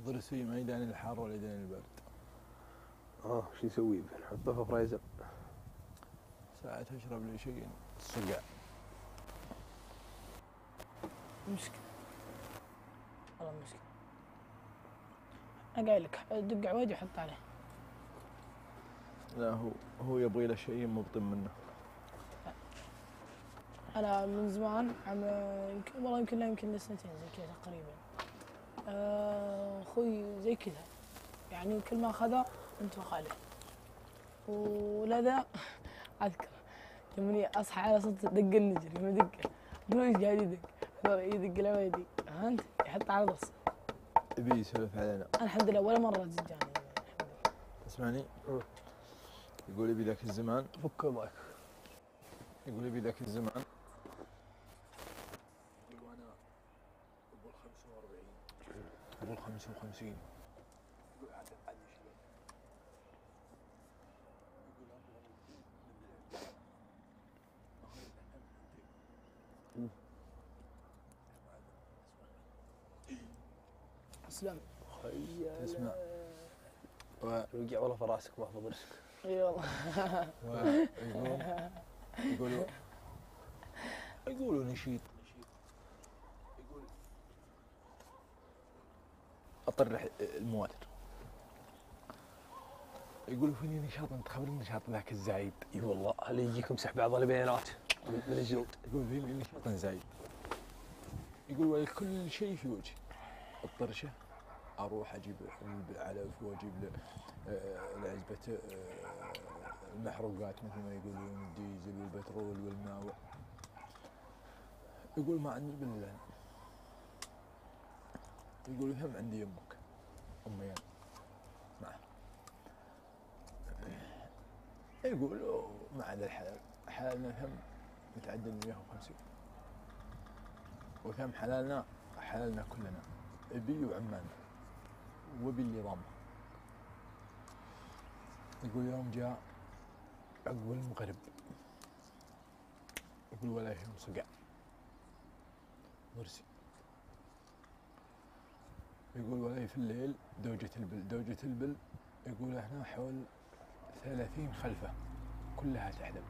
ضرسي ما يداني الحار ولا يداني البرد. شو نسوي به؟ نحطه في فريزر. ساعات اشرب لي شيء صقع. مشكلة والله مشكلة. أنا قايل لك دق عويد وحط عليه. لا هو يبغي له شيء مبطن منه. أنا من زمان يمكن والله يمكن له سنتين زي كذا تقريبا. أخوي زي كذا يعني كل ما أخذه انتفخ عليه. ولذا أذكر لما أصحى على صوت دق النجر يوم يدقه قولوا إيش قاعد يدق؟ يدق العويدي فهمت؟ يحط على ضرس. يبي يسولف علينا. أنا الحمد لله ولا مرة زجاني الحمد لله. تسمعني؟ يقول يبي ذاك الزمان. فك المايك. يقول يبي ذاك الزمان. يقول أنا أقول 45 أقول 55. يقول عاد شباب. يقول اسلم. تسمع. رجع والله في راسك ما في ضرسك. اي والله. يقولوا نشيط. يقول اطرح المواتر. يقولوا فيني نشاط، انت خبر النشاط ذاك الزايد. اي والله هل يجيكم سحب بعض البيانات من الجنود. يقول فيني نشاط زايد. يقول ولكل شيء في وجهي. الطرشه اروح اجيب العلف واجيب العزبه المحروقات مثل ما يقولون الديزل والبترول والماء. يقول ما عندي بالله. يقول هم عندي يمك امي معه. يقول ما عدا الحلال، حلالنا هم متعدى 150 وثم حلالنا كلنا ابي وعمان وباللي ضامه. يقول يوم جاء عقب المغرب يقول ولا يوم صقع ضرسي. يقول ولا في الليل دوجة البل يقول هنا حول 30 خلفه كلها تحلم.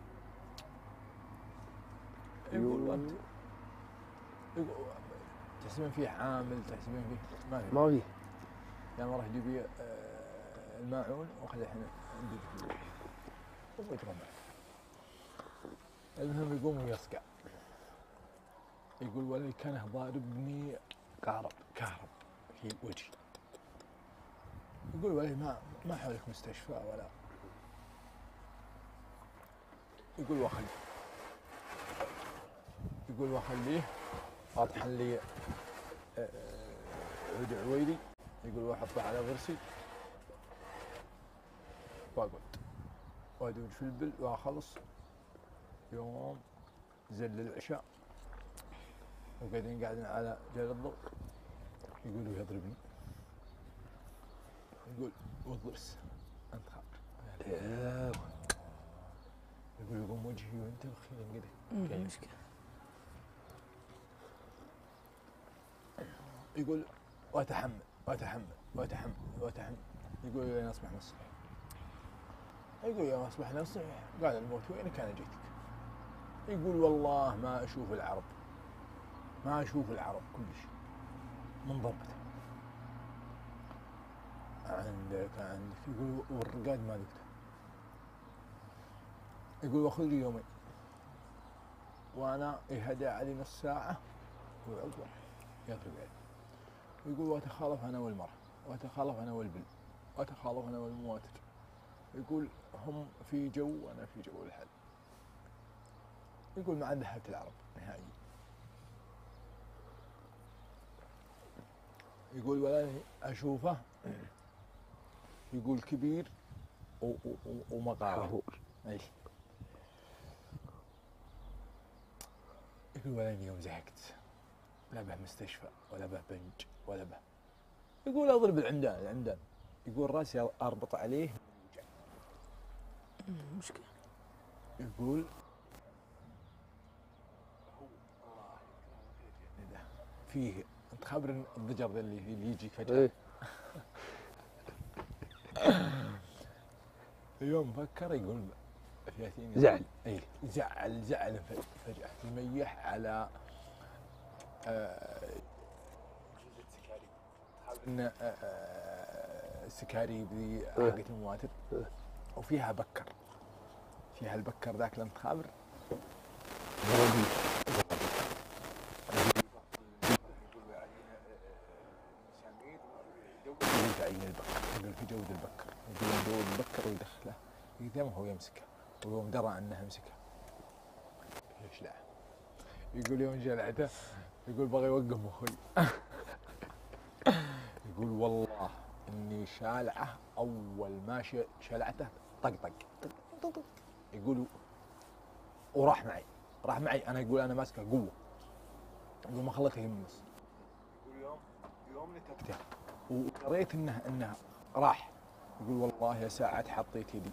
يقول انت يقول تحسبين فيه عامل، تحسبين فيه ما فيه. يعني راح جيبي الماعون واخذ احنا عندي ويترمى. المهم يقوم ويصقع. يقول ولي كان ضاربني كهرب في وجهي. يقول ولي ما حولك مستشفى ولا. يقول واخليه اطحن لي عود عويدي. يقول واحطه على ضرسي واقعد وادوج في البل واخلص. يوم زل العشاء وقاعدين على جال الضوء. يقولوا يضربني. يقول والضرس انت خاطر. يقول يقوم وجهي وانت بخير كذا. مشكلة. يقول واتحمل. يقول لين اصبح نص صحيح. يقول يوم اصبح نص صحيح قال الموت وين كان جيتك. يقول والله ما اشوف العرب كلش من ضربته. عندك يقول والرقاد ما ذقته. يقول واخذ لي يومين وانا يهدى علي نص ساعه ويعقب يضرب علي. يقول واتخالف انا والمراه واتخالف انا والبل واتخالف انا والمواتر. يقول هم في جو وانا في جو الحل. يقول ما عاد ذهبت العرب نهائيا. يقول ولا اشوفه. يقول كبير ومقاهور. اي. يقول ولا يوم زهقت لا به مستشفى ولا به بنج ولا به. يقول اضرب العمدان. يقول راسي اربط عليه مشكلة. يقول هو الله فيه انت انت خابر إن الضجر ذا اللي يجيك فجاه. إيه. يوم فكر يقول فياتيني زعل. اي زعل فجاه يميح على سكاري. ان سكاري ذي حقت المواتر وفيها بكر، فيها البكر ذاك لم تخابر غربي. عين البكر، يقول في جود البكر، يقول جود البكر ويدخله يقدمه ويمسكه، ويوم درى انه مسكه يشلعه. يقول يوم جلعته يقول بغى يوقف اخوي. يقول والله اني شالعه اول ما شلعته طقطق. يقول وراح معي انا، يقول انا ماسكه قوه، يقول ما خلته يمس. يقول يوم نتكته وقريت انه راح. يقول والله يا ساعة حطيت يدي،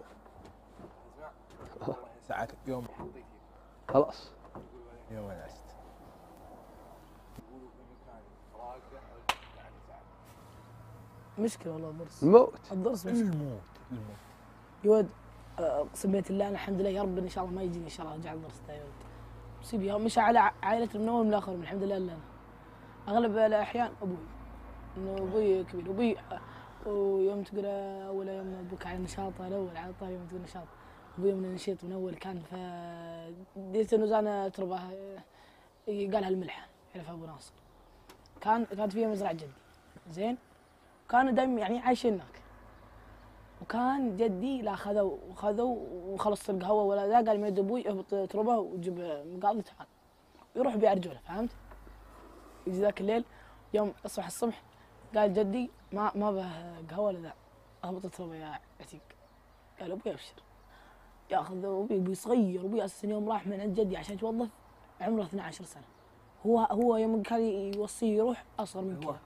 والله يا ساعة يوم حطيت يدي خلاص. يوم ونست. يقولوا في مكان راقده يعني ساعة مشكله والله الضرس. الموت. الضرس مشكله. الموت يا ولد اقسم بالله الله، انا الحمد لله يا رب ان شاء الله ما يجيني ان شاء الله رجع الضرس ده يا ولد. مصيبه مش على عائلتي من اول من اخر، الحمد لله الا انا. اغلب الاحيان ابوي، انه ابوي كبير، ابوي ويوم تقول اول يوم ابوك على النشاط الاول على طاري يوم تقول نشاط، ابوي من النشيط من اول كان ديت انه زانه تربه قالها الملحه يعرفها ابو ناصر. كانت فيها مزرعه جدي زين، كانوا دايما يعني عايشين هناك. وكان جدي لا خذوا وخلص القهوه ولا ذا، قال ما يد ابوي اهبط تربه وجيب مقاضي تعال يروح بيع رجوله، فهمت؟ يجي ذاك الليل يوم اصبح الصبح قال جدي ما به قهوه ولا ذا، اهبط تربه يا عتيق. قال ابوي ابشر ياخذ ابوي صغير، ابوي اساسا يوم راح من عند جدي عشان يتوظف عمره 12 سنه، هو يوم كان يوصيه يروح اصغر من كذا.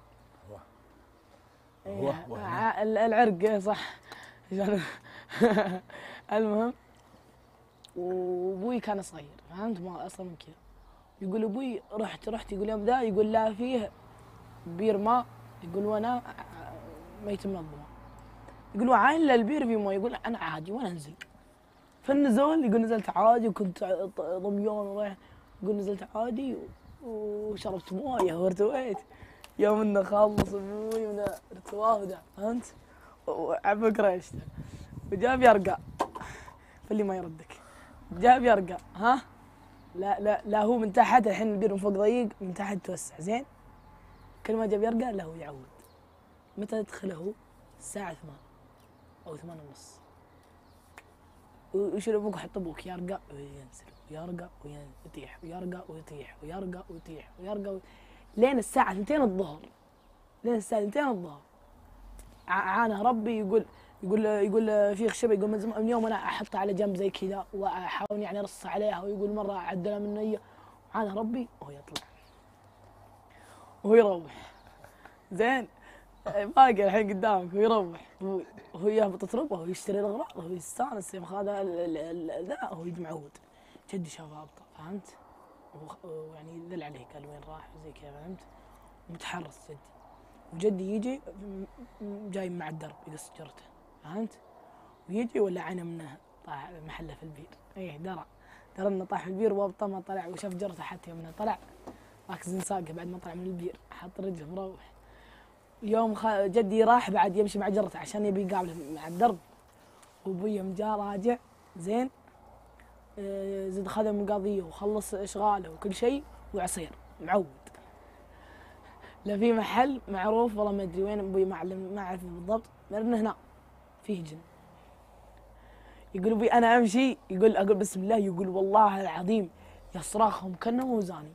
هو العرق صح. المهم وابوي كان صغير، فهمت؟ ما اصغر من كذا. يقول ابوي رحت يقول يوم ذا يقول لا فيه بير ماء، يقول وانا ميت من الظما، يقول وعاين البير في ماء، يقول انا عادي وانا انزل. فالنزول يقول نزلت عادي وكنت ضميان ورايح، يقول نزلت عادي وشربت مويه وارتويت. يوم انه خلص ابوي من ارتواه ده، فهمت؟ وعبى قريشته وجاب يرقى، فاللي ما يردك جاب يرقى. ها لا هو من تحت، الحين البير من فوق ضيق من تحت توسع زين. كل ما جاب يرقى له يعود. متى يدخله؟ الساعة 8 أو 8 ونص. ويشيل أبوك ويحط أبوك يرقى وينزل ويرقى ويطيح ويرقى ويطيح ويرقى ويطيح ويرقى لين الساعة 2 الظهر. لين الساعة 2 الظهر عانى ربي. يقول في خشبة، يقول من يوم أنا أحطها على جنب زي كذا وأحاول يعني أرص عليها، ويقول مرة أعدلها من نية، وعانى ربي وهو يطلع وهو يروح زين. باقي الحين قدامك ويروح وهو يهبط تربه وهو يشتري الأغراض وهو يستانس يوم هذا ذا وهو معود. جدي شافه هابطة، فهمت؟ ويعني ذل عليه قال وين راح وزي كذا، فهمت؟ متحرص جدي. وجدي يجي جاي مع الدرب يقص جرته، فهمت؟ ويجي ولا عينه منه طاح محله في البير. ايه درى انه طاح في البير، وابطه ما طلع وشاف جرته حتى يوم انه طلع راكز ساقه بعد ما طلع من البير، حط رجله مروح. يوم جدي راح بعد يمشي مع جرته عشان يبي يقابله مع الدرب، وابوي يوم جاء راجع زين زد خذ مقاضيه وخلص اشغاله وكل شيء وعصير معود. لا في محل معروف والله ما ادري وين، ابوي ما اعرف بالضبط، لانه هنا فيه جن. يقول ابوي انا امشي، اقول بسم الله، يقول والله العظيم يصرخهم كانه وزاني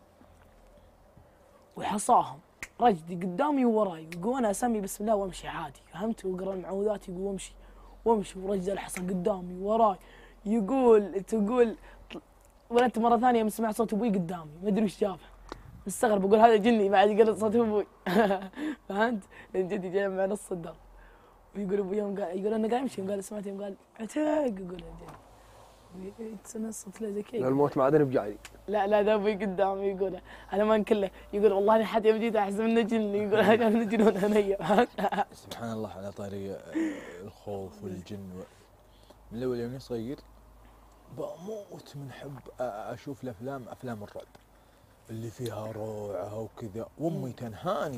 وحصاهم رجدي قدامي ووراي، يقول انا اسمي بسم الله وامشي عادي، فهمت؟ واقرا المعوذات، يقول وامشي ورجل الحصى قدامي وراي. تقول ولدت مره ثانيه من سمعت صوت ابوي قدامي، ما ادري وش جابه، مستغرب اقول هذا جني بعد يقول صوت ابوي. فهمت؟ لان جدي جاي مع نص الدار. ويقول ابوي يوم قال، يقول انا قاعد امشي، قال سمعت يوم قال عتيق، يقول يا جدي يتنصت له زي كذا. لا الموت معدن بجاي. لا لا ده ابوي قدامي يقول انا ما نكله، يقول والله انا حتى يوم جيت احسب من الجن، يقول انا من الجن وانا نيم. سبحان الله على طاري الخوف والجن من الاول يومي صغير بموت من حب اشوف الافلام، افلام الرعب اللي فيها روعه وكذا، وامي تنهاني.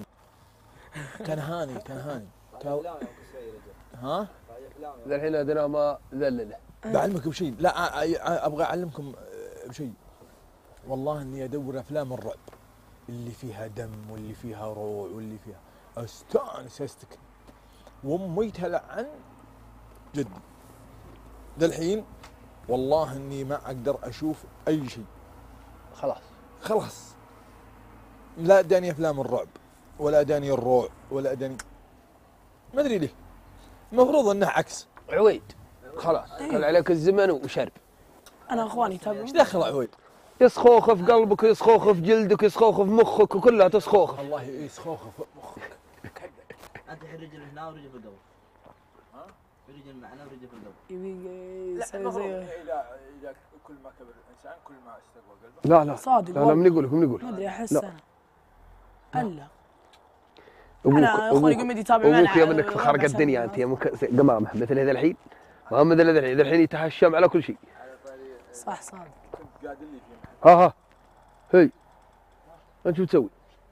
ها؟ الحين ادنا ما ذلله. بعلمك بشيء، لا ابغى اعلمكم بشيء. والله اني ادور افلام الرعب اللي فيها دم واللي فيها روع واللي فيها استكن. وامي تلعن جدي. للحين والله اني ما اقدر اشوف اي شيء. خلاص لا اداني افلام الرعب ولا اداني الروع ولا اداني، ما ادري ليه. المفروض انه عكس. عويد خلاص كل عليك الزمن وشرب. انا اخواني يتابعون. ايش دخل عويد؟ يسخوخ في قلبك، يسخوخ في جلدك، يسخوخ في مخك، وكلها تسخوخ. الله يسخوخ في مخك. انت الرجل هنا ورجل في القبر. ها؟ رجل معنا ورجل في القبر. يبي لا يسوي المفروض زي اذا كل ما كبر الانسان كل ما استقوى قلبه. لا صادق لا من يقول ما ادري احس لا. انا الا ابوك انا اخواني قمت يتابعون ابوك يا منك خرق الدنيا انت يا قمامه مثل هذا الحين. ما مثل هذا الحين يتهشم على كل شيء. صح صادق. كنت قاعد لي فيه. ها هي انت شو تسوي؟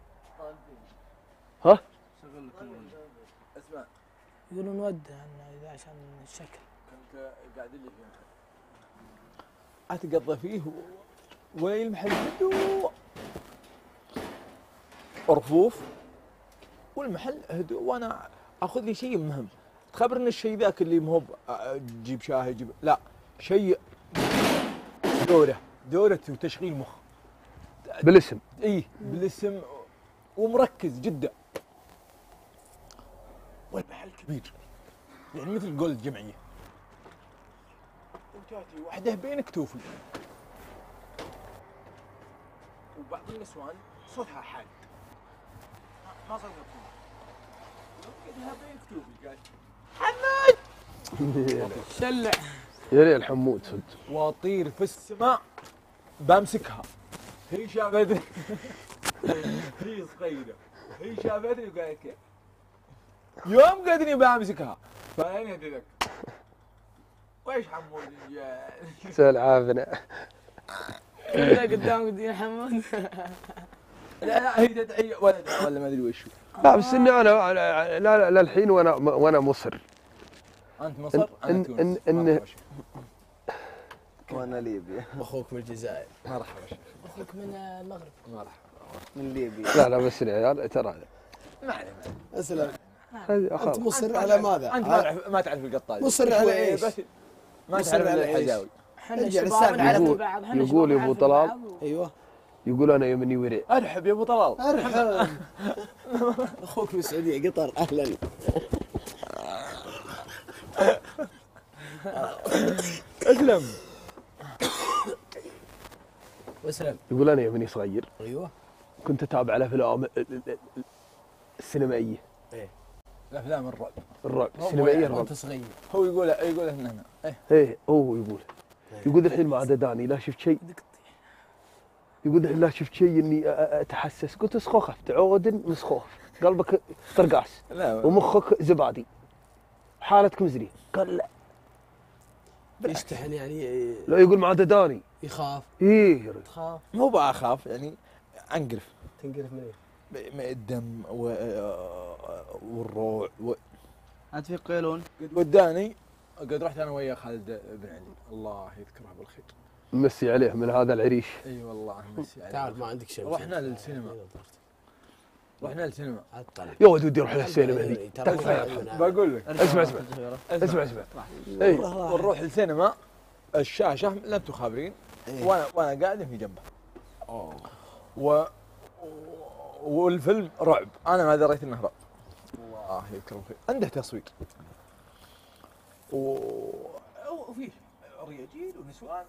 ها؟ اسمع يقولون ود اذا عشان الشكل. كنت قاعد لي فيه اتقضى فيه ويلمح الهدوء، رفوف والمحل هدوء، وانا اخذ لي شيء مهم. تخبرني الشيء ذاك اللي مو تجيب شاهي تجيب، لا شيء دوره وتشغيل مخ بالاسم. ايه بالاسم ومركز جدا. والمحل كبير يعني مثل قول الجمعيه، وتاتي وحده بين كتوفي، وبعض النسوان صوتها حاد ما صدقتني، يدها بين كتوفي قالت شلع يا ريال حمود صدق. واطير في السماء بمسكها. هي شافتني هي صغيره، هي شافتني وقالت لي يوم قدني بمسكها. فاين يدك؟ ويش حمود الرجال؟ سال عافنا. لا قدام يا حمود. لا هي تدعي ولدها ولا ما ادري وش. لا بس اني انا لا للحين وانا مصر. انت مصر انا تونس. إن وانا ليبيا. اخوك من الجزائر. مرحبا شيخ. اخوك من المغرب. مرحبا. من ليبيا. لا بس العيال ترى ما عليه. اسلم. هذه انت مصر على ماذا؟ انت ما تعرف القطاج. مصر على ايش؟ ما مصر تعرف على إيش؟ الحزاوي. احنا ارجع شباب للسالفة. نعرف يقول- بعض. إحنا يقول يا شباب أبو نعرف طلال. بعض. ايوه يقول انا يمني ورع. ارحب يا ابو طلال. ارحب. اخوك من السعوديه قطر اهلا. اسلم. وسلم. يقول انا يمني صغير ايوه كنت اتابع الافلام السينمائيه. الافلام الرعب. الرعب السينمائيه الرعب. وانت صغير. هو يقول هنا ايه هو يقول الحين ما عاد داني لا شفت شيء. يقول الحين لا شفت شيء اني اتحسس. قلت اسخوخ تعود مسخوخ قلبك طرقاس لا ومخك زبادي حالتك مزري. قال لا يشتحن يعني لا يقول ما عاد داني. يخاف. ايه يا رجل. تخاف مو بأخاف يعني انقرف تنقرف من ايه؟ من الدم والروع انت في قيلون. قد وداني. قد رحت انا ويا خالد بن علي الله يذكره بالخير. مسي عليه من هذا العريش. اي والله مسي عليه. تعال ما عندك شيء. رحنا للسينما. رحنا للسينما. عطل. يا ولد ودي اروح للسينما ذي. بقول لك اسمع ايه ونروح السينما الشاشه لا انتم خابرين وانا قاعد في جنبه. والفيلم رعب انا ما دريت انه رعب. الله يذكره بالخير. عنده تصوير وفيه رجال ونسوان.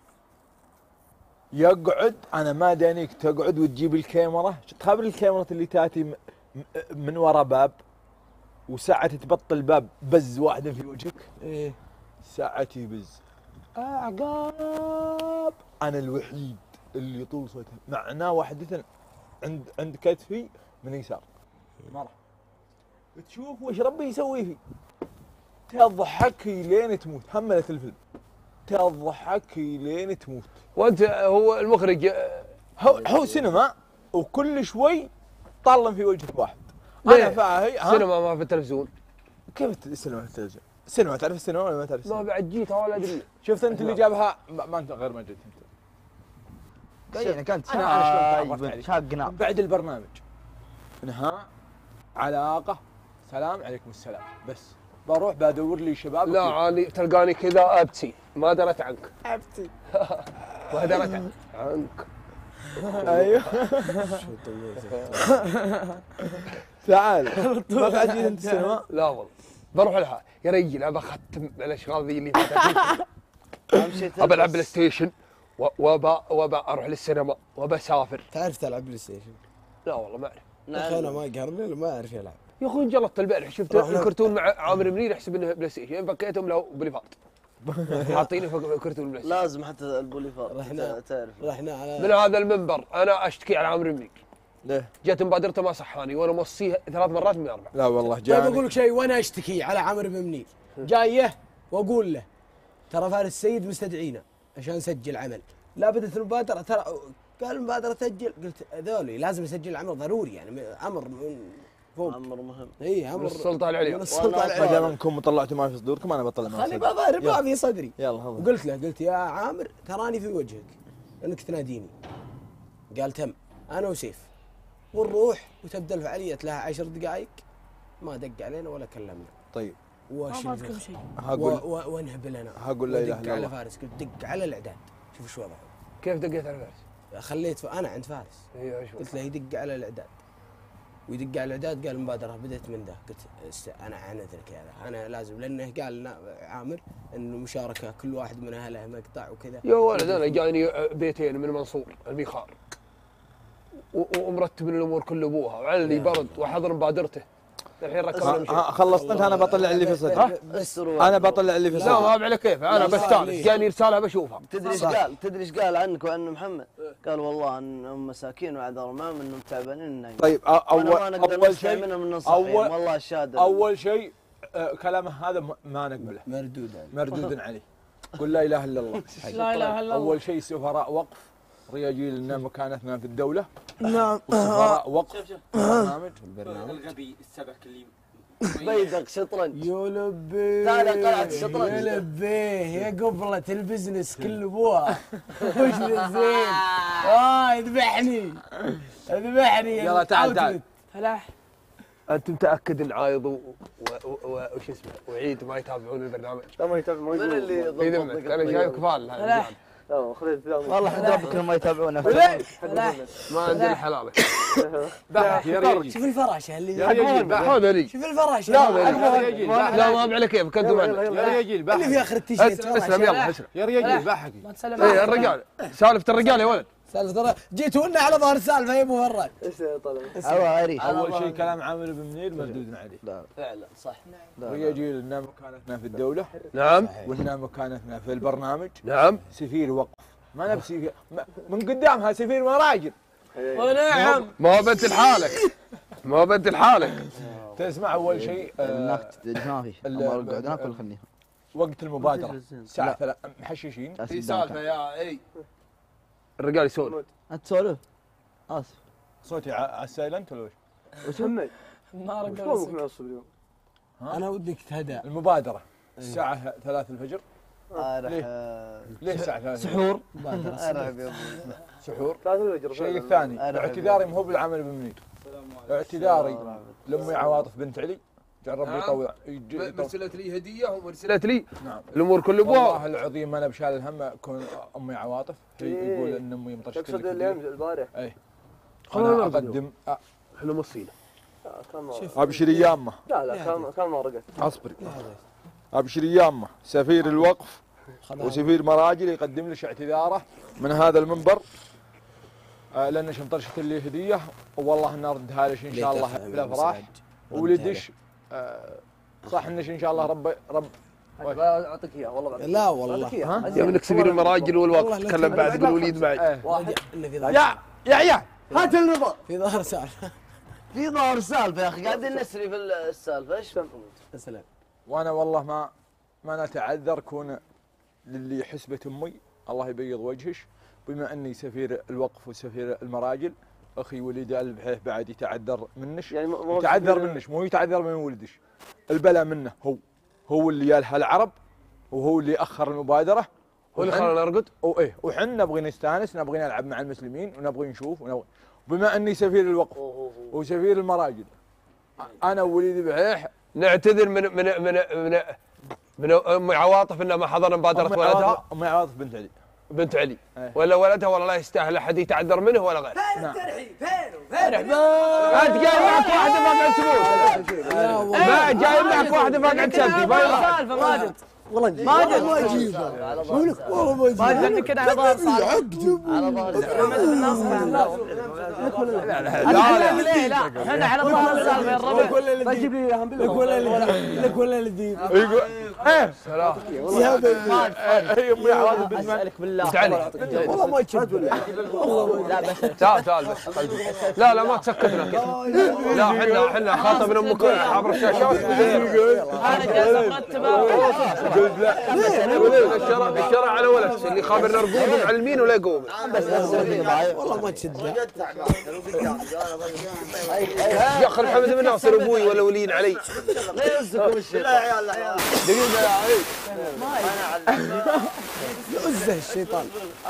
يقعد انا ما دانيك تقعد وتجيب الكاميرا. تخابر الكاميرا اللي تاتي من ورا باب وساعة تبطل باب بز واحدة في وجهك. ايه ساعة يبز اعقاب. انا الوحيد اللي طول صوته معناه واحدة عند كتفي من يسار مرة، تشوف وش ربي يسوي فيه، تضحكي لين تموت. هملت الفيلم تضحكي لين تموت. وانت هو المخرج هو سينما وكل شوي طلم في وجه واحد. ليه؟ انا فاهي سينما ما في التلفزيون. كيف السينما في التلفزيون؟ السينما تعرف السينما ولا ما تعرف ما السينما؟ بعد جيتها ولا ادري. شفت انت اللي جابها ما انت غير ما جيت انت. كانت أنا شلون تعرفت عليك؟ شاقنا من بعد البرنامج انها علاقه سلام عليكم السلام، بس بروح بدور لي شباب. لا اني تلقاني كذا ابتي ما درت عنك. ابتي ما درت عنك. ايوه تعال ما بعد جيت انت السينما؟ لا والله بروح لها يا رجل ابى اختم الاشغال ذي اللي فاتت. ابى العب بلاي ستيشن وابى اروح للسينما وابى اسافر. تعرف تلعب بلاي ستيشن؟ لا والله ما اعرف. يا اخي انا ما قرني ما اعرف يلعب. يا اخوي انجلطت البارح شفت الكرتون مع عامر منير يحسب انه بلاي ستيشن فكيتهم له بوليفارد. حاطينه فوق كرتون بلاي ستيشن. لازم حتى البوليفار تعرف. رحنا على من هذا المنبر انا اشتكي على عامر منير. ليه؟ جت مبادرته ما صحاني وانا موصيه 3 مرات من 4. لا والله طيب جاني. اقول لك شيء وانا اشتكي على عمرو بن منير جايه واقول له ترى فارس السيد مستدعينا عشان نسجل عمل. لا بدت المبادره ترى قال المبادره سجل، قلت هذولي لازم اسجل العمل ضروري يعني امر من فوق. امر مهم. اي امر من السلطه العليا. من السلطه ما العليا. دام انكم طلعتوا ما في صدوركم انا بطلع ما خلي بضارب ما في صدري. يلا هذا. وقلت له قلت يا عامر تراني في وجهك انك تناديني. قال تم انا وسيف ونروح وتبدا الفعاليه لها 10 دقائق ما دق علينا ولا كلمنا. طيب ما فاتكم شيء. هقول وانهب لنا هقول لا اله ودق الا على الله. فارس قلت دق على الاعداد شوف ايش وضعه. كيف دقيت على فارس؟ خليت انا عند فارس ايوه ايش قلت له يدق على الاعداد ويدق على الاعداد. قال المبادره بدات من ذا. قلت انا عندك هذا انا لازم لانه قال لنا عامر انه مشاركه كل واحد من اهله مقطع وكذا. يا ولد انا جاني بيتين من منصور الميخار ومرتب الامور كل ابوها وعلي برد وحضر مبادرته. الحين ركز خلصت انت انا بطلع اللي في صدري. بس انا بطلع اللي في لا صدري. ما على كيف انا بستانس جاني رساله بشوفها. تدري ايش قال؟ تدري ايش قال عنك وعن محمد؟ قال والله انهم مساكين وعذر ما انهم تعبانين النايم. طيب ما نقدر نستعين منهم من نصحهم والله الشهاده. اول شيء كلامه هذا ما نقبله مردود عليه. قل لا اله الا الله. لا اله الا الله. اول شيء سفراء وقف رجال لنا مكانتنا في الدوله. نعم. وسفراء وقف برنامج الغبي السبك اللي بيدق شطرنج. يا لبيه تعال قلعة الشطرنج. يا لبيه يا قبلة البزنس كل ابوها وش زين. يذبحني يذبحني. يلا تعال. فلاح انت متاكد ان عايض وش اسمه وعيد ما يتابعون البرنامج؟ لا ما يتابعون. من اللي في ذمك انا جاي كفال. فلاح والله احمد ربك انهم ما يتابعونه. فلاح ما عندنا حلاله. ضحك يا رجل. شوف الفراشه اللي يا رجل هذا لي. شوف الفراشه يا رجل لا ما على كيف كنتم معنا. يا رجل اللي بحكي في اخر التيشيرت. اسلم يلا اسلم. يا رجل بحكي. ما تسلم ايه عليه. الرجال سالفه الرجال يا ولد. ترى جيتوا لنا على ظهر السالفه يا ابو فراد. عريش. اول شيء كلام عامر بن منير مردود عليه. فعلا صح. رجال لنا مكانتنا في الدوله نعم ولنا مكانتنا في البرنامج. نعم سفير وقف ما نفسي من قدامها سفير مراجل. ونعم. ما هو بنت لحالك ما هو بنت لحالك. تسمع اول شيء النكت ما في اقعد هناك ولا خليها. وقت المبادره الساعه 3 محششين. في سالفه يا اي الرجال يسولف. انت تسولف؟ اسف. صوتي على السايلنت ولا وش؟ محمد ما رقص. انا ودك تهدى. المبادره الساعه 3 الفجر. ليه الساعه 3؟ سحور. سحور. الشيء الثاني اعتذاري مو بالعمل بن منير. اعتذاري لامي عواطف بنت علي. جعل ربي يطول. مرسلت لي هديه ومرسلت لي نعم. الامور كل ابوها. والله العظيم انا بشال الهم كون امي عواطف يقول ان امي مطشت. تقصد اليوم البارح. اي انا اقدم احنا مصينا. ابشري يامه. لا كان ما رقت. اصبري. ابشري يامه سفير الوقف وسفير مراجل يقدم لك اعتذاره من هذا المنبر لان شمطرشت لي هديه والله اني اردها لك ان شاء الله بالافراح. ولدش صح انش ان شاء الله اعطيك اياه والله بعطيك. لا والله بعطيك إياه. يا منك سفير المراجل والوقت والله لا تكلم بعد يقول وليد معي. واحد إنه في يا هات النظام. في ظهر سالفه. في ظهر سالفه يا اخي قاعدين نسري في السالفه ايش فهمكم انت؟ يا سلام. وانا والله ما نتعذر كون للي حسبة امي الله يبيض وجهش، بما اني سفير الوقف وسفير المراجل، اخي وليد البحيح بعد يتعذر منش، يعني مو يتعذر منش مو يتعذر من ولدش، البلا منه هو اللي يالها العرب، وهو اللي اخر المبادره، هو اللي خلانا نرقد. وايه وحنا نبغي نستانس، نبغي نلعب مع المسلمين، ونبغي نشوف بما اني سفير الوقف وسفير المراجل، انا ووليد بحيح نعتذر من ام عواطف انها ما حضر مبادره ولدها. ام عواطف بنت علي علي ولا ولدها والله لا يستاهل احد يتعذر منه ولا غيره. فين الترحيب؟ فين؟ انت جاي معك واحده ما قاعد تموت. ما جاي معك واحده ما قاعد تسبي. سالفه ماجد والله نجيب. ماجد ما يجيبها. والله ما يجيبها. ماجد عندك كذا على ظهر سالفه على ظهر محمد بن ناصر لا احنا على ظهر السالفه يا الربع. ما تجيب لي اياهم بالله. لك ولا اللي تجيب. يقول ايه سلام. يا بني. هي ام عواطف بنت اسالك بالله. انت علي. والله ما تشد ولا. لا بس تعال بس. لا ما تسكتنا كذا. لا احنا خاطب من امك عبر الشاشات. انا جالس مرتبه. قلت لا الشرع على ولد اللي خابرنا رقوب معلمين ولا يقوم. والله ما تشد. يا اخي محمد بن ناصر ابوي ولا ولين علي. لا يزكم الشيء. دقيقه يا علي. يؤزه الشيطان.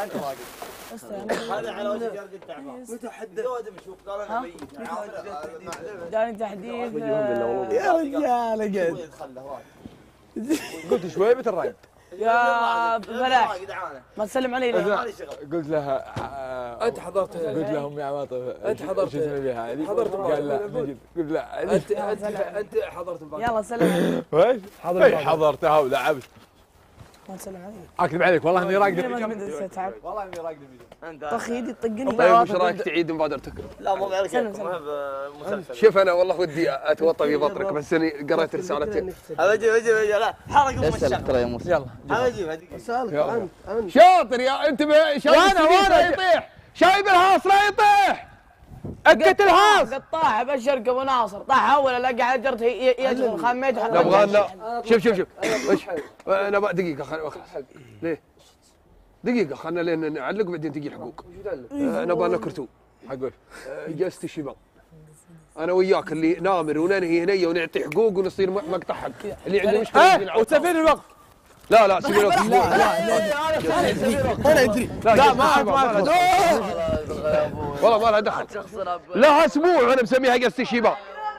هذا على وجه جرد التعبان. متحدث. شوف قال انا ميت. جاني تحديث يا رجال قد. قلت شوي الرايد. يا فلاح ما تسلم علي ليه؟ قلت لها انت حضرت. قلت لها امي عواطف أنت حضرت. شو اسمه بها علي؟ حضرت قال لا نجد. قلت لا انت حضرت المبادره. يلا سلم علي. ويش؟ حضرتها ولعبت. ما تسلم علي. اكذب عليك والله اني راقد. والله اني راقد. طخ يدي طقني. طيب وش رايك تعيد مبادرتك؟ لا مو بعرف سلم. ما هو مسلسل. شوف انا والله ودي اتوطى في بطنك بس اني قرأت رسالتين. هذا جيب لا حرق ام الشهر ترى يا موسى. يلا هذا جيب سالفه انت. شاطر يا انت شايف وانا يطيح. شايف الهاص لا يطيح. اكت الهاص. طاح بشرق ابو ناصر طاح اول الاقى على جرته يجري خميت. نبغى شوف وش انا دقيقه ليه؟ دقيقة خلنا لين نعلق وبعدين تجي الحقوق. نبغى نكرتو حق وش؟ إجازة الشباب. أنا وياك اللي نامر وننهي هنية ونعطي حقوق ونصير مقطع حق. اللي عنده مشكلة وسفير الوقف. لا سفير الوقف. انا ادري. لا ما والله ما لها دخل. لها أسبوع أنا مسميها إجازة الشباب.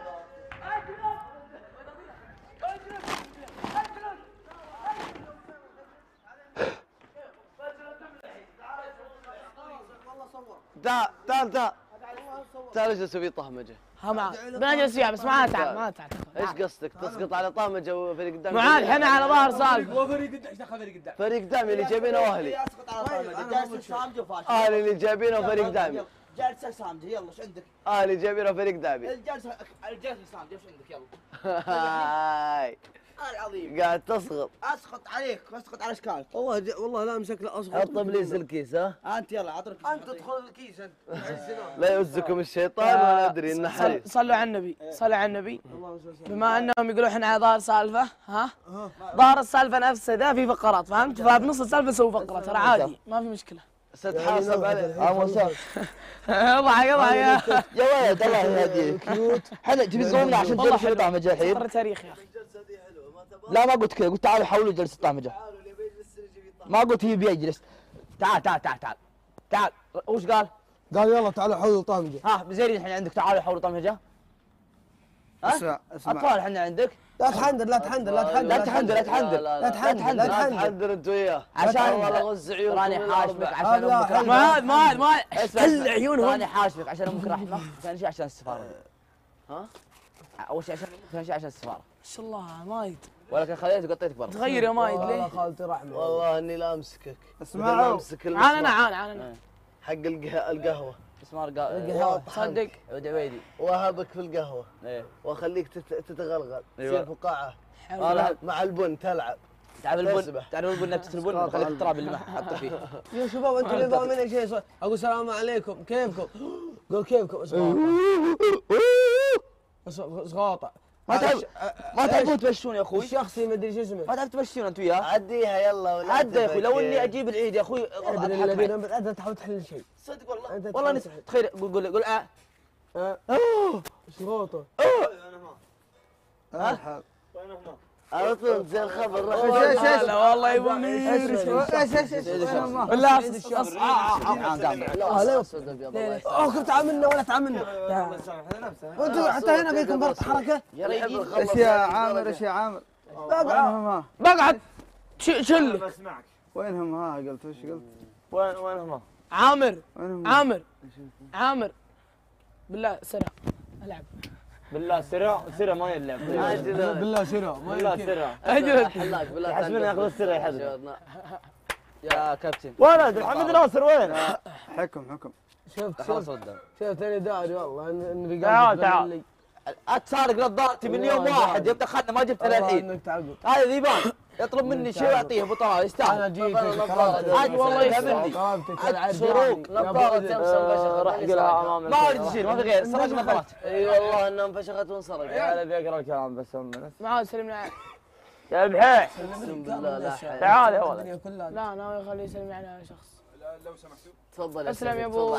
تعال اجلس في طهمجه. ها معاه بنجلس فيها بس ما تعال ايش قصدك؟ تسقط على طهمجه وفريق قدام. معاذ احنا على ظهر سالفه. فريق دامي اللي جايبينه واهلي. اهلي اللي جايبينه فريق دامي. جالس سامجه يلا ايش عندك؟ اهلي جايبينه فريق دامي. الجالس سامجه ايش عندك يلا؟ هاي العظيم قاعد تسقط. اسقط عليك واسقط على اشكالك. والله لا امسك لا اصغر. حط ابليس الكيس ها. انت يلا عطرك انت ادخل الكيس انت. لا يوزكم الشيطان وانا ادري انه حريص. صلوا على النبي صلوا على النبي. بما انهم يقولون احنا على ظهر سالفه ها ظهر السالفه نفسها ذا في فقرات فهمت؟ فبنص السالفه نسوي فقره ترى عادي ما في مشكله. ستحاسب عليه. اضحك يا ولد الله يهديك. احنا تبي تزورنا عشان تجلس طعمجه الحين؟ فقره تاريخ يا اخي. لا ما قلت كذا قلت تعالوا حولوا جلسه طعمجه. ما قلت هي بيجلس. تعال وش قال؟ قال يلا تعالوا حولوا طعمجه. ها زين الحين عندك تعالوا حولوا طعمجه. اسمع اطفال احنا عندك. لا تحندر لا تحندر انت وياه عشان والله غز عيونك راني حاشمك عشان امك رحمه ما كل عيونهم راني حاشمك عشان امك رحمه ثاني شيء عشان السفاره. ها؟ اول شيء عشان امك ثاني شيء عشان السفاره. ما شاء الله مايد ولكن خليتك قطيتك برا. تغير يا مايد ليه؟ خالتي رحمه والله اني لا امسكك. اسمعوا عان انا حق القهوه. اسمار قهوه صدق عود عبيدي واهبك في القهوه ايه واخليك تتغلغل أيوة. تصير فقاعه حلو مع البن تلعب تعرف البن تعرف البن نبتة البن خليك التراب اللي حاطه فيه. يا شباب انتم اللي ضامنين شيء اقول السلام عليكم كيفكم؟ قول كيفكم اسغاطه ما تعرفون تمشون يا اخوي. الشخصي ما ادري شو اسمه. ما تعرف تمشون انت وياه. عديها يلا ولا عدى يا اخوي لو اني اجيب العيد يا اخوي. انت تحاول تحل شيء. صدق والله والله تخيل قول اسغاطه على طول زي الخبر لا والله يا ابو منير ايش بالله كنت تعاملنا ولا تعاملنا انتوا حتى هنا فيكم برضه حركه. ايش يا عامر ايش يا عامر؟ وينهم ها؟ بقعد شلك وينهم ها قلت وش قلت؟ وينهم ها؟ عامر بالله سرع العب بالله سرع ما يلعب. بالله سرع بالله سرع. اجل حلاك بالله يحسبنا ياخذ السرع يحسب. يا كابتن ولد محمد ناصر وين؟ حكم شفت انا داري والله ان تعال اتسارق نظارتي من يوم واحد يوم دخلنا ما جبت للحين. انك تعقد هذا ذيبان يطلب مني شيء واعطيه ابو طلال يستاهل. انا جيت عاد والله يستاهل. سروق نظارة تمسم فشخت راح يقولها امام ما اريد اشيل ما في غير سرق نظارات. اي والله انها انفشخت وانسرقت. هذا بيقرا الكلام بس معاه سلمنا يا بحيح اقسم بالله لا حول. تعال يا ولد. لا ناوي اخليه يسلم على شخص. تفضل اسلم يا ابو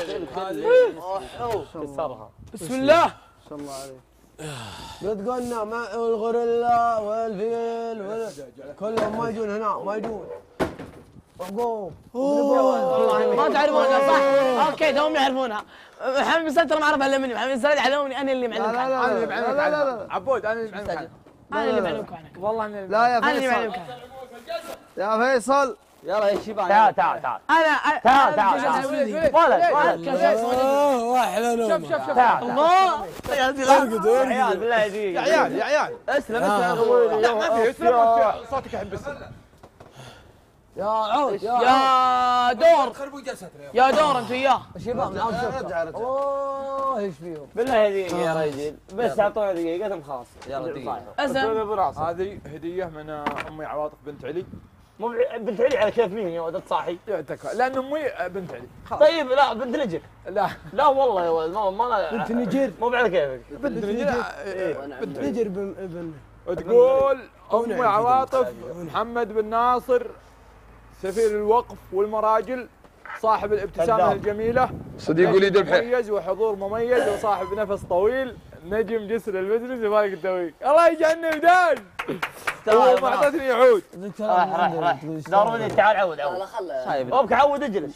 كسرها بسم الله صلى الله عليه. قد قلنا مع الغوريلا والفيل كلهم ما يجون هنا ما يجون. قوم ما تعرفونها صح؟ اوكي دوم يعرفونها. محمد بن سلمة ترى ما اعرفها الا مني. محمد بن سلمة علمني انا اللي معلمك عنها. انا اللي بعلمك عنها عبود انا اللي بعلمك عنها انا اللي معلمك عنها والله لا يا انا اللي فيصل معلمك عنها. يا فيصل يلا يا شباب تعال انا تعال ولد واحلى نوم. شوف تعال الله يا عيال بالله يهديك يا عيال اسلم لا ما في اسلم صوتك الحين بس يا عود يا دور يا دور انت وياه شباب معاهم شفته الله ايش فيهم. بالله يهديك يا رجل بس اعطونا دقيقة خلاص يلا دقيقة. اسلم. هذه هديه من امي عواطف بنت علي. مو بنت علي على كيف مين يا ولد صاحي؟ لان امي بنت علي. طيب لا بنت نجر. لا والله يا ولد ما بنت نجر مو على كيفك. بنت نجر. بنت نجر ابن تقول امي عواطف محمد بن ناصر سفير الوقف والمراجل صاحب الابتسامه الجميله صديق وليد البحيح مميز وحضور مميز وصاحب نفس طويل نجم جسر المجلس وفارق التوفيق. الله يجعلنا بداش هو ما اعطتني عود. راح داروني تعال عود لا خله شايب ابك عود اجلس.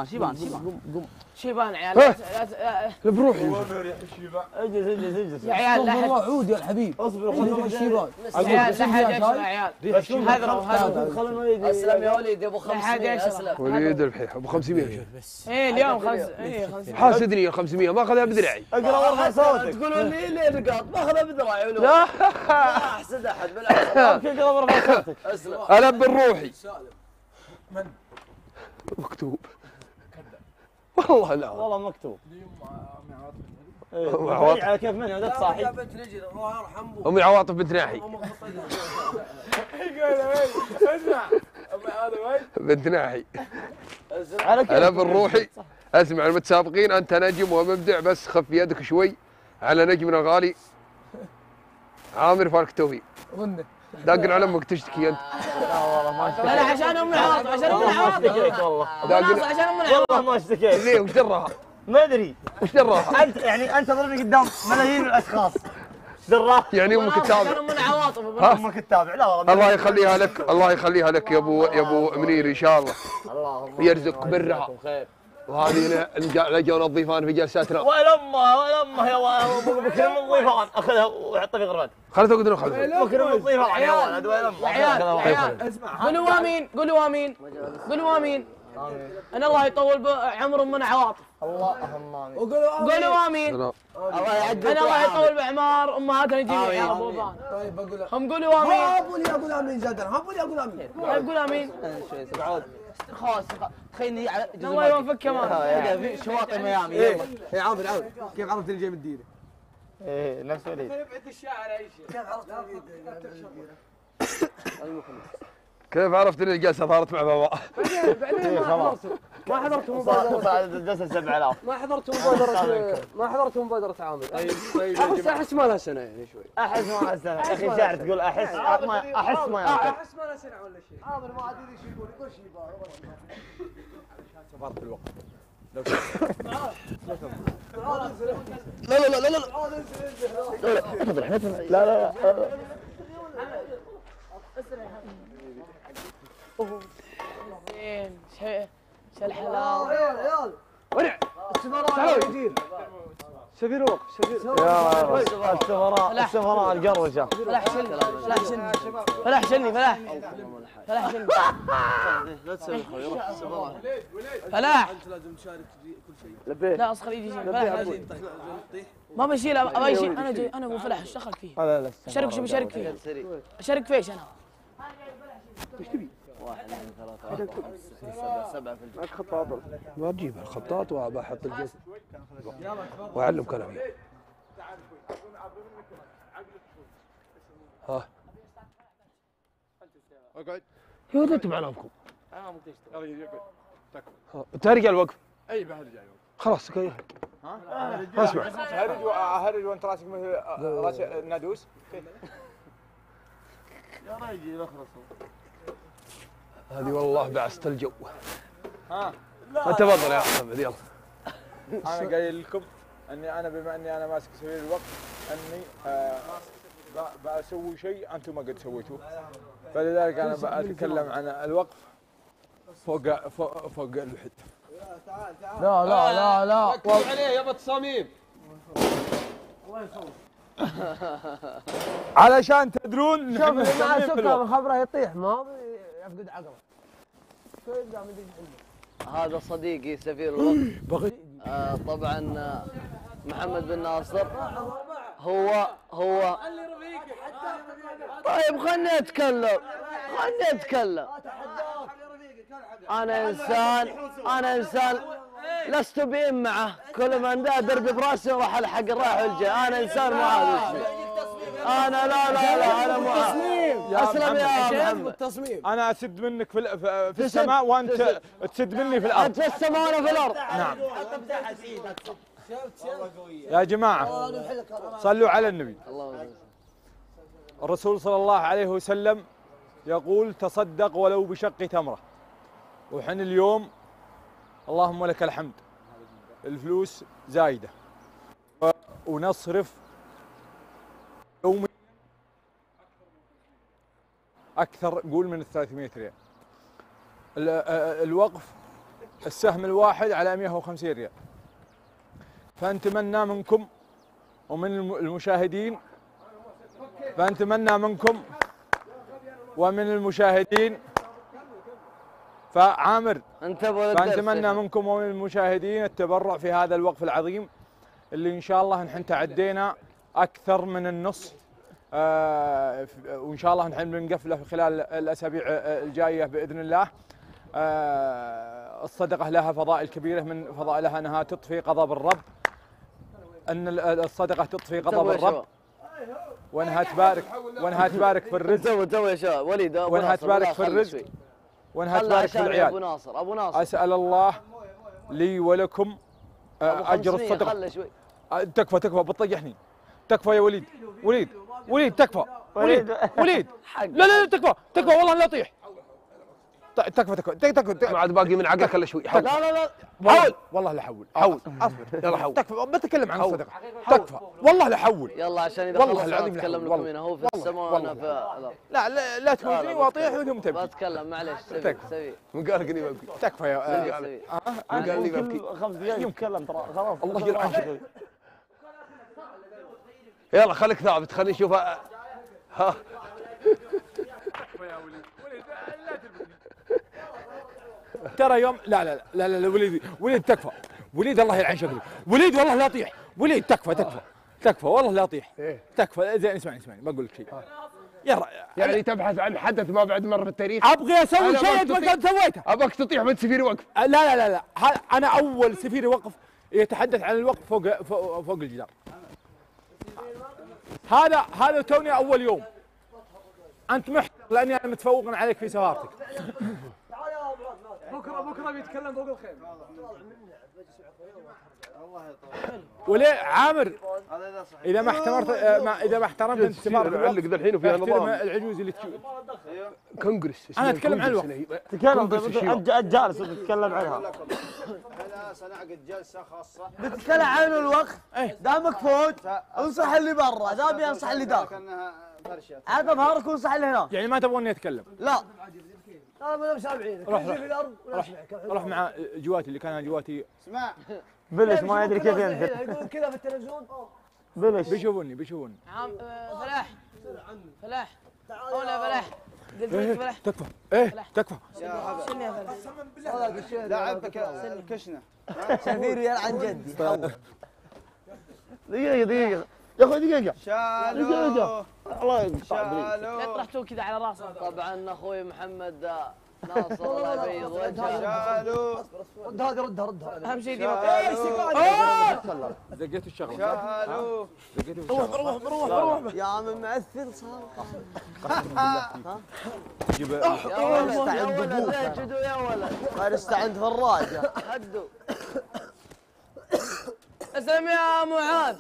شيبان عيال بروحي اجلس يا عيال لا والله حد عود يا الحبيب اصبر الشيبان يا عيال لا حد يشرب يا عيال اسلم يا وليد يا ابو لا حد 500 يشرب. اسلم. وليد البحيح ابو 500 ايه اليوم 500 حاسدني ال 500 ما اخذها بدراعي. اقرا ورقه صوتك. تقولون لي ليه نقاط ما اخذها بدراعي علوم. لا ما احسد احد بالعكس. اقرا ورقه صوتك. اسلم. الب الروحي مكتوب والله لا والله مكتوب. عواطف. على كيف من ولد صاحي. بنت نجر الله يرحمه. امي عواطف بنت ناحي اسمع هذا وين؟ بنت ناحي على كيف الب الروحي. اسمع المتسابقين انت نجم ومبدع بس خف يدك شوي على نجمنا الغالي عامر فارق التوفيق. داقن على امك تشتكي انت. لا والله ما اشتكيت. لا عشان ام العواطف عشان ام العواطف والله عشان ام العواطف والله ما اشتكيت. ليه وش دراها؟ ما ادري وش دراها؟ انت يعني انت ضربني قدام ملايين الاشخاص ايش دراك؟ يعني امك عشان تتابع. ام العواطف امك تتابع. لا والله الله يخليها لك الله يخليها لك يا ابو منير ان شاء الله اللهم يرزقك برها. خير. وهذه لجونا الضيفان في جلساتنا. ولا امه يا ابو بكر من الضيفان اخذها وحطها في غرفته. خلنا تقدر خلنا. بكر من الضيفان يا ولد ولا امه. يا عيال قولوا امين قولوا امين ان الله يطول عمر امنا عواطف. اللهم امين. قولوا امين الله يعدل. ان الله يطول باعمار امهاتنا جميعا يا ابو بان. طيب اقول هم قولوا امين. هابوا لي اقول امين زادر هابوا لي اقول امين. طيب قول امين. خلاص تخيلني على الله يوفقك كمان. في شواطئ ميامي. يا عامر كيف عرفت اني جاي من الديره؟ ايه نفس وليد. كيف عرفت اني كيف عرفت ان الجلسه صارت مع بابا؟ بعدين ما حضرت مبادرة صارت الجلسة 7000. ما حضرت مبادرة عامر. احس ما لها سنة يعني شوي. احس ما لها سنة يا اخي شاعر تقول احس ما يمكن. احس ما لها سنة ولا شيء. عامر ما عاد يدري ايش يقول يبغى سفارة الوقت. لا لا لا لا لا لا لا لا زين شو الحلاوه. عيال ورع السفراء يدير سفير الوقت السفراء القروشه. فلاح شلني فلاح لا تسوي خوي روح السفراء. فلاح لازم تشارك في كل شيء. لا اصغر يجي فلاح ما بشيل ابغى شيء. انا جاي انا ابو فلاح اشتغل فيه. لا لا اشارك فيه اشارك فيش انا. ايش تبي؟ 1 2 3 4 5 6 7 في الجو. معك خطاط بجيب الخطاط وبحط الجلسه واعلم كلامي. ها اقعد. يا ولد انتم علامكم. انا ممكن اشتغل. تكفى. انت رجال وقف. اي بهرج جاي. خلاص كيف؟ اسمع هرج وانت راسك مثل راس النادوس. يا رجل اخرس. هذه والله بعست الجو. ها تفضل يا محمد يلا. انا قايل لكم اني انا بما اني انا ماسك سفير الوقت اني بسوي شيء انتم ما قد سويتوه، فلذلك انا بتكلم عن الوقف فوق الوحد. لا لا لا لا ركز عليه يا تصاميم. علشان تدرون نحن شوف اللي معه في سكر الوقت. خبره يطيح ما يفقد عقله. شو يبدا من هذا صديقي سفير الوقت. طبعا محمد بن ناصر هو طيب خلني اتكلم. انا انسان لست بإن معه، كل من دا دربي براسي وراح الحق الرايح والجاي. انا انسان معاه. انا لا انا معاه. اسلم يا محمد. التصميم انا اسد منك في السماء وانت تسد مني في الارض. انت في السماء وانا في الارض. نعم يا جماعه صلوا على النبي. الرسول صلى الله عليه وسلم يقول تصدق ولو بشق تمره. وحن اليوم اللهم لك الحمد الفلوس زايده ونصرف يوميا اكثر قول من 300 ريال. الوقف السهم الواحد على 150 ريال. فنتمنى منكم ومن المشاهدين ومن المشاهدين فعامر فنتمنى منكم ومن المشاهدين التبرع في هذا الوقف العظيم اللي ان شاء الله نحن تعدينا اكثر من النص، وان شاء الله نحن بنقفله خلال الاسابيع الجايه باذن الله. الصدقه لها فضائل كبيره، من فضائلها انها تطفي غضب الرب، ان الصدقه تطفي غضب الرب، وانها تبارك في الرزق. تو يا شباب وليد وانها تبارك في الرزق، وانها تبارك في العيال. ابو ناصر اسال الله لي ولكم اجر الصدقه. خله شوي. تكفى بتطيحني. تكفى يا وليد تكفى. وليد لا تكفى والله لا اطيح. تكفى ما عاد باقي من عقلك الا شوي. لا حول والله لا حول اصبر يلا حول. تكفى بتكلم عن الصدقه. تكفى والله لا حول. يلا عشان اذا والله خلص العظيم اتكلم لكم هنا هو في السماء وانا في الارض. لا تهزني واطيح وثم تبكي. بتكلم معليش سبي من قال لك اني ببكي؟ تكفى يا من قال لي ببكي؟ 5 دقائق يتكلم ترى خلاص. الله يلعنك. يلا خليك ثابت، خليني اشوف. ها ترى يوم لا وليد تكفى. وليد الله يلعن شكلك. وليد والله لا اطيح. وليد تكفى والله لا اطيح. تكفى. زين اسمعني بقول لك شيء. يعني تبحث عن حدث ما بعد مر في التاريخ. ابغي اسوي شيء انت ما قد سويته. ابغاك تطيح من سفير وقف. لا انا اول سفير وقف يتحدث عن الوقف فوق الجدار. هذا توني اول يوم. انت محتر لاني انا متفوق عليك في سفارتك. بكره بيتكلم فوق الخيم. وليه عامر اذا ما احترمت اذا ما احترمت انت سفارة علق ذا الحين وفيها نظام. العجوز اللي كونغرس. انا اتكلم عن الوقت. تكلم انت جالس تتكلم عنها. سنعقد جلسه خاصه بتتكلم عن الوقت دامك فوت انصح اللي برا ذا بينصح اللي داخل. كانها فرشه. عاد بظهرك وانصح اللي هناك. يعني ما تبغوني اتكلم؟ لا انا مش سامعين روح مع جواتي اللي كان جواتي. اسمع بلش ما يدري كيف ينزل. يقول كذا في التلفزيون. بلش بيشوفوني فلاح فلاح تعال يا فلاح. قلت لك فلاح تكفى ايه تكفى. شنو يا فلاح؟ لعبك الكشنه سفير يلعن جدي. دقيقة يا اخوي دقيقة. شالو الله يقطع شالو يطرحتوه كذا على راسه. طبعا اخوي محمد ناصر الله يبيض وجهه. شالو ردها اهم شيء دي زقيت الشغله. شالو روح يا عم ممثل صار. جيب يا ولد استعند بابوك. جدو يا ولد صار استعند في الراجة. هدوا. اسلم يا معاذ.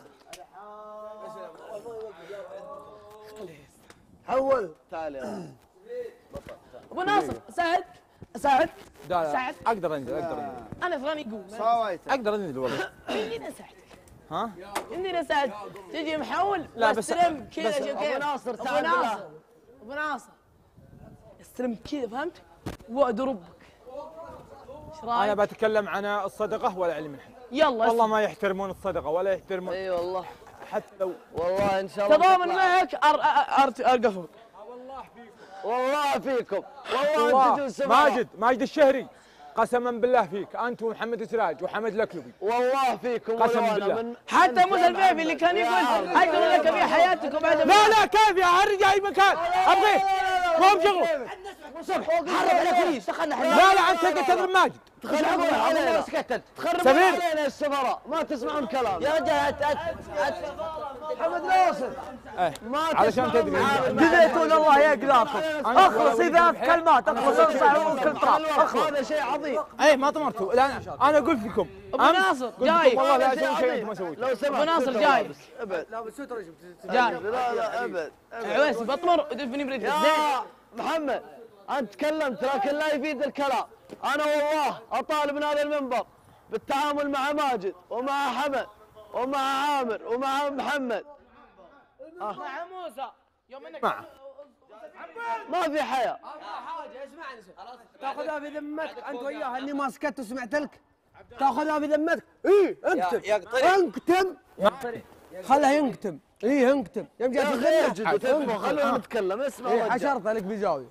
حول تعال ابو ناصر ساعد لا ساعد. اقدر انزل انا فراني يقول سويت اقدر انزل والله. اني اساعدك. ها؟ اني اساعد تجي محول لا بس استلم كذا شوف كيف. ابو ناصر ابو تعال ناصر ابو ناصر استلم كذا فهمت؟ وادربك. ايش رايك؟ انا بتكلم عن الصدقه ولا علم الحين. يلا والله ما يحترمون الصدقه ولا يحترمون. اي والله حتى لو والله ان شاء الله تضامن معك ارقفك. والله فيكم والله انت تجون ماجد الشهري قسما بالله فيك انت ومحمد سراج وحمد لكلبي. والله فيكم قسما بالله. حتى موسى البيبي اللي كان يقول اقدر لك في حياتك وبعد لا كيف يا ارجع اي مكان ابغيه ما هو بشغله. حرب على فيش لا انت تضرب ماجد. تخرب علينا سكتت تخرب علينا السفراء ما تسمعون كلام يا رجال محمد ناصر ما علشان تدري جزيتون الله يقلاكم اخلص اذا في كلمات اخلص انصح وكل تراب اخلص هذا شيء عظيم. اي ما طمرتوا انا قلت لكم ابو ناصر جاي والله لا اسوي شيء انت ما سويته. لو سمحت ابو ناصر جاي ابد جاي لا ابد عويس بطمر ودفني برجلك يا محمد انت تكلمت لكن لا يفيد الكلام. انا والله اطالب من هذا المنبر بالتعامل مع ماجد ومع حمد ومع عامر ومع محمد مع موسى يوم انك ما في حياه. حاجه اسمعني تاخذها في ذمتك انت وياها اني ما سكت وسمعت لك. تاخذها في ذمتك. اي انكتم خلها ينكتم. اي انكتم يوم جات الخدمه خلونا نتكلم اسمع حشرت لك بزاويه.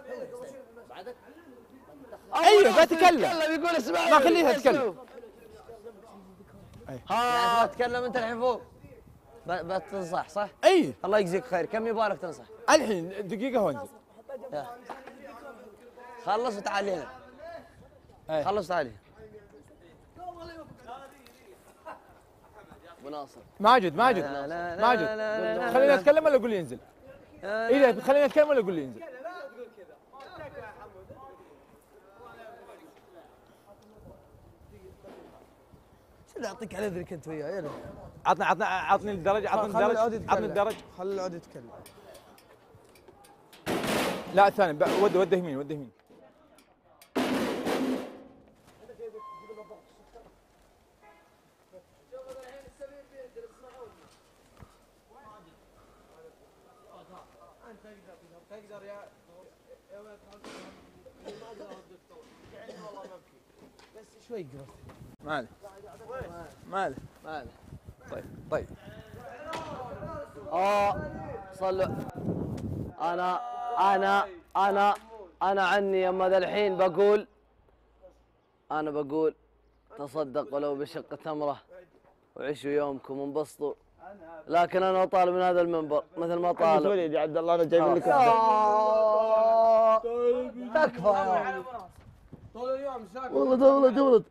ايوه بتكلم يقول اسمع ما خليها تتكلم. ها تتكلم انت الحين فوق بتنصح صح؟ اي الله يجزيك خير. كم يبغى لك تنصح؟ الحين دقيقه وانزل. خلص وتعال هنا. خلص تعال هنا. ابو ناصر ماجد خليني اتكلم ولا اقول لي انزل؟ اذا خليني اتكلم ولا اقول لي انزل؟ شو اعطيك على اذنك انت وياه يلا. عطني الدرج عطني الدرج. خلي العود يتكلم. لا الثاني وده يمين تقدر يا بس شوي قرص. ماله طيب صلوا. انا عني يما ذا الحين بقول تصدق ولو بشق تمره وعيشوا يومكم وانبسطوا. لكن انا اطالب من هذا المنبر مثل ما طالب وليد يا عبد الله انا جايب لك تكفى يا طول اليوم ساكت. ولد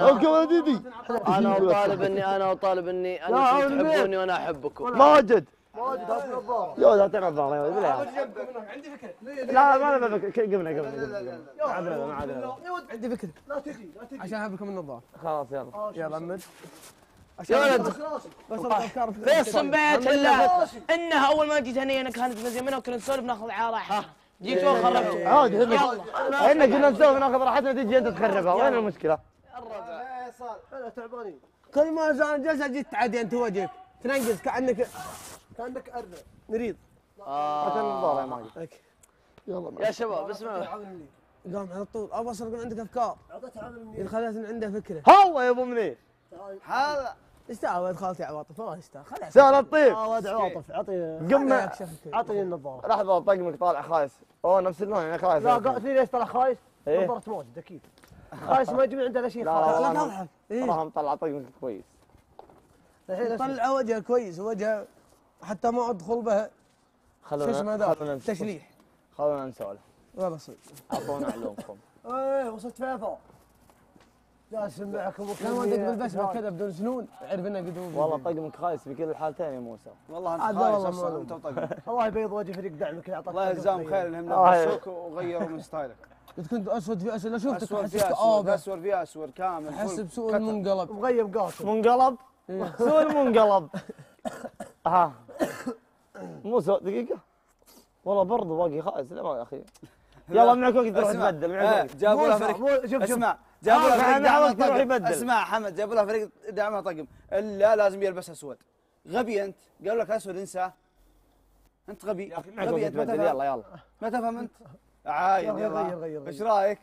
انا انا اطالب اني انتم تحبوني وانا احبكم. ماجد يود اعطينا نظاره يا ولد بالله. عندي فكره. لا ما انا بفكر قمنا ما عاد عندي فكره. لا تجي عشان اجيب لكم النظاره. خلاص يلا. يلا عمد. يا ولد قسم بيت الله انها اول ما جيت هنا كانت مزيمنه وكنا نسولف ناخذ راحه. جيت وخربت. عادي احنا كنا نسولف ناخذ راحتنا تجي انت تخربها، وين المشكله؟ انا تعبانين. كل ما زال جلسه جيت تعدي انت وجهك تنقز كانك ارنب نريد. اعطينا النظاره يا ماجد. يلا يا شباب اسمعوا. قام على طول ابغى اصير يكون عندك افكار. خليت عنده فكره. هو يا ابو منير. هذا يستاهل ولد خالتي عواطف والله يستاهل. خليه سهل الطيب. ولد عواطف عطي قمه. عطني النظاره. لحظه طقمك طالع خايس. اوه نفس اللون يعني خايس. لا قلت لي ليش طلع خايس؟ إيه؟ نظاره موجود اكيد. خايس ما يجي من عنده شيء خايس. لا تضحك. راح مطلع طقمك كويس. طلع وجهه كويس وجهه حتى ما ادخل به. شو اسمه ذا تشليح. خلونا نسولف. والله صدق. اعطونا علومكم. ايه وصلت فيفا. جالس معك ابو كان ودك بالبسمه كذا بدون سنون عرف انه قدوم. والله طقمك خايس في كل الحالتين يا موسى. والله انت عاد خايس والله اصلا معلوم. انت وطقم. الله يبيض وجه فريق دعمك اللي اعطاك. الله يجزاهم خير انهم الله نبسوك وغيروا من ستايلك. كنت اسود في اسود شفتك اسود احس في اسود كآبه. اسود في اسود كامل. احس بسوء المنقلب. مغيب قاتل. منقلب؟ سوء المنقلب. ها موسى دقيقة. والله برضه باقي خايس لا يا اخي. يلا معك وقت تروح تبدل معك. جابوا لها فريق. اسمع جابوا لها فريق دعمها طقم. اسمع حمد جابوا لها فريق دعمها طقم الا لازم يلبس اسود. غبي انت قالوا لك اسود انساه. انت غبي. غبي انت يلا ما تفهم انت. عايد يلا ايش رايك؟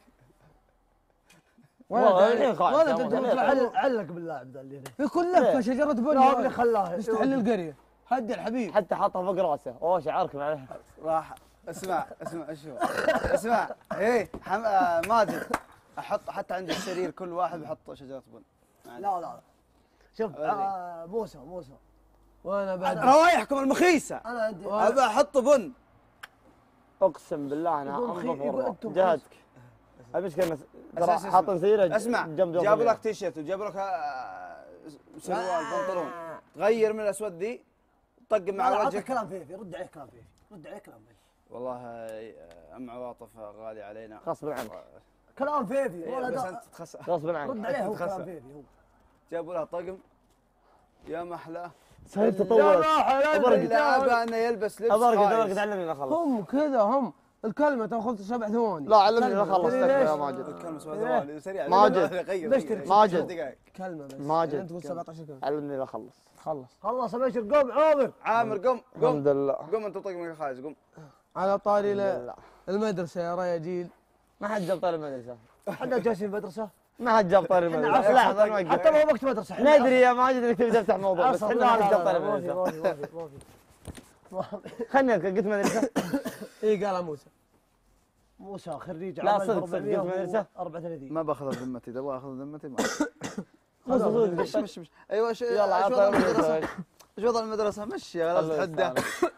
والله الحين خايس. علق باللاعب ذا اللي هنا. في كل لفه شجره بن. لا اللي خلاه يستحل القريه. هدي الحبيب. حتى حاطها فوق راسه. اوه شعرك معه. راح اسمع شوف اسمع ايه ماجد احط حتى عند السرير كل واحد بيحط شجره بن. لا شوف موسى وانا بعد روايحكم المخيسه. انا عندي ابى احط بن. اقسم بالله انا انظف جهدك. المشكله ترى حاطين سيره اسمع جابوا لك تيشيرت وجابوا لك سروال بنطلون تغير من الاسود ذي طقم مع وجهك. كلام فيفي رد عليه كلام فيفي. والله ام عواطف غالي علينا غصب عنك. كلام فيفي ولا بس انت تخسر. غصب عنك. رد عليه هو كلام فيفي هو. جابوا لها طقم يا محلاه. صحيح تطور. ابى انه يلبس لبس ابغاك تعلمني لا خلص. هم كذا هم الكلمه تاخذ 7 ثواني. لا علمني لا خلص يا ماجد. الكلمه 7 ثواني سريع. ماجد كلمه بس. ماجد انت تقول 17 كلمه. علمني لا خلص. خلص ابشر قوم عامر قم الحمد لله. قم انت طقمك خايس قم. على طاري المدرسه يا رياجيل. ما حد جاب طاري المدرسة. احنا جالسين المدرسه. ما حد جاب طاري المدرسة. لحظه نوقف. حتى ما هو وقت مدرسه. ندري يا ماجد انك تبي تفتح موضوع بس احنا ما حد جاب طاري المدرسة. ما في. خلني اذكر قلت مدرسة. اي قالها موسى خريج لا صدق قلت مدرسة. 34. ما باخذ ذمتي اذا ابغى اخذ ذمتي ما. موسى مش ايوه يلا عطى المدرسة. ايش وضع المدرسه؟ مشي يا غلاز حده.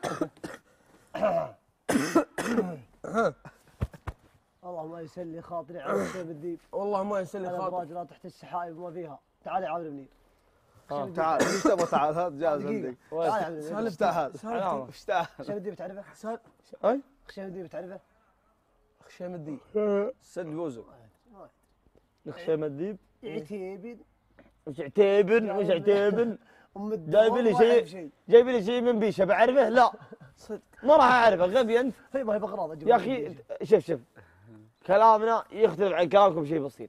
الله ما يسلي خاطري على سيف الذيب. والله ما يسلي انا خاطري. براجل تحت السحايب ما فيها. تعال يا عامر منير. تعال ايش تبغى تعال هذا جاهز عندك. تعال يا عامر منير. ايش تاهل؟ ايش تاهل؟ خشام الذيب تعرفه؟ اي خشام الذيب تعرفه؟ خشام الدين. سد بوزو. خشام الذيب. عتيبن. مش عتيبن. جايب لي شيء من بيشه بعرفه؟ لا صدق ما راح اعرفه. غبي انت. هي ما هي بغراض يا اخي شوف كلامنا يختلف عن كلامكم شيء بسيط.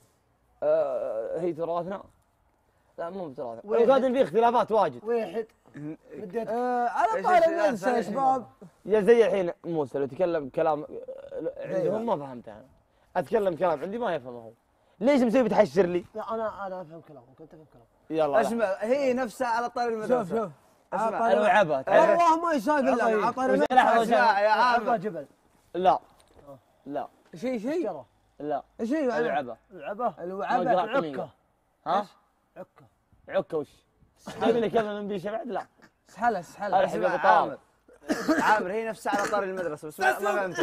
هي تراثنا. لا مو بتراثنا. قاعدين في اختلافات واجد. واحد بديت على طاري المدرسه يا شباب. يا زي الحين موسى لو تكلم كلام عندهم ما فهمته انا. اتكلم كلام عندي ما يفهمه هو. ليش مسوي بتحشر لي؟ لا انا افهم كلامك انت تفهم كلامك. يلا اسمع هي نفسها على طاري المدرسه. شوف اسمع الوعبه والله ما يساوي بالله على طاري المدرسه. اسمع يا عامر جبل. لا شيء لا شيء الوعبه الوعبه ها عكه وش؟ جايب لي كلمه من بيشه بعد لا سحله اسمع عامر هي نفسها على طاري المدرسه بس ما فهمت.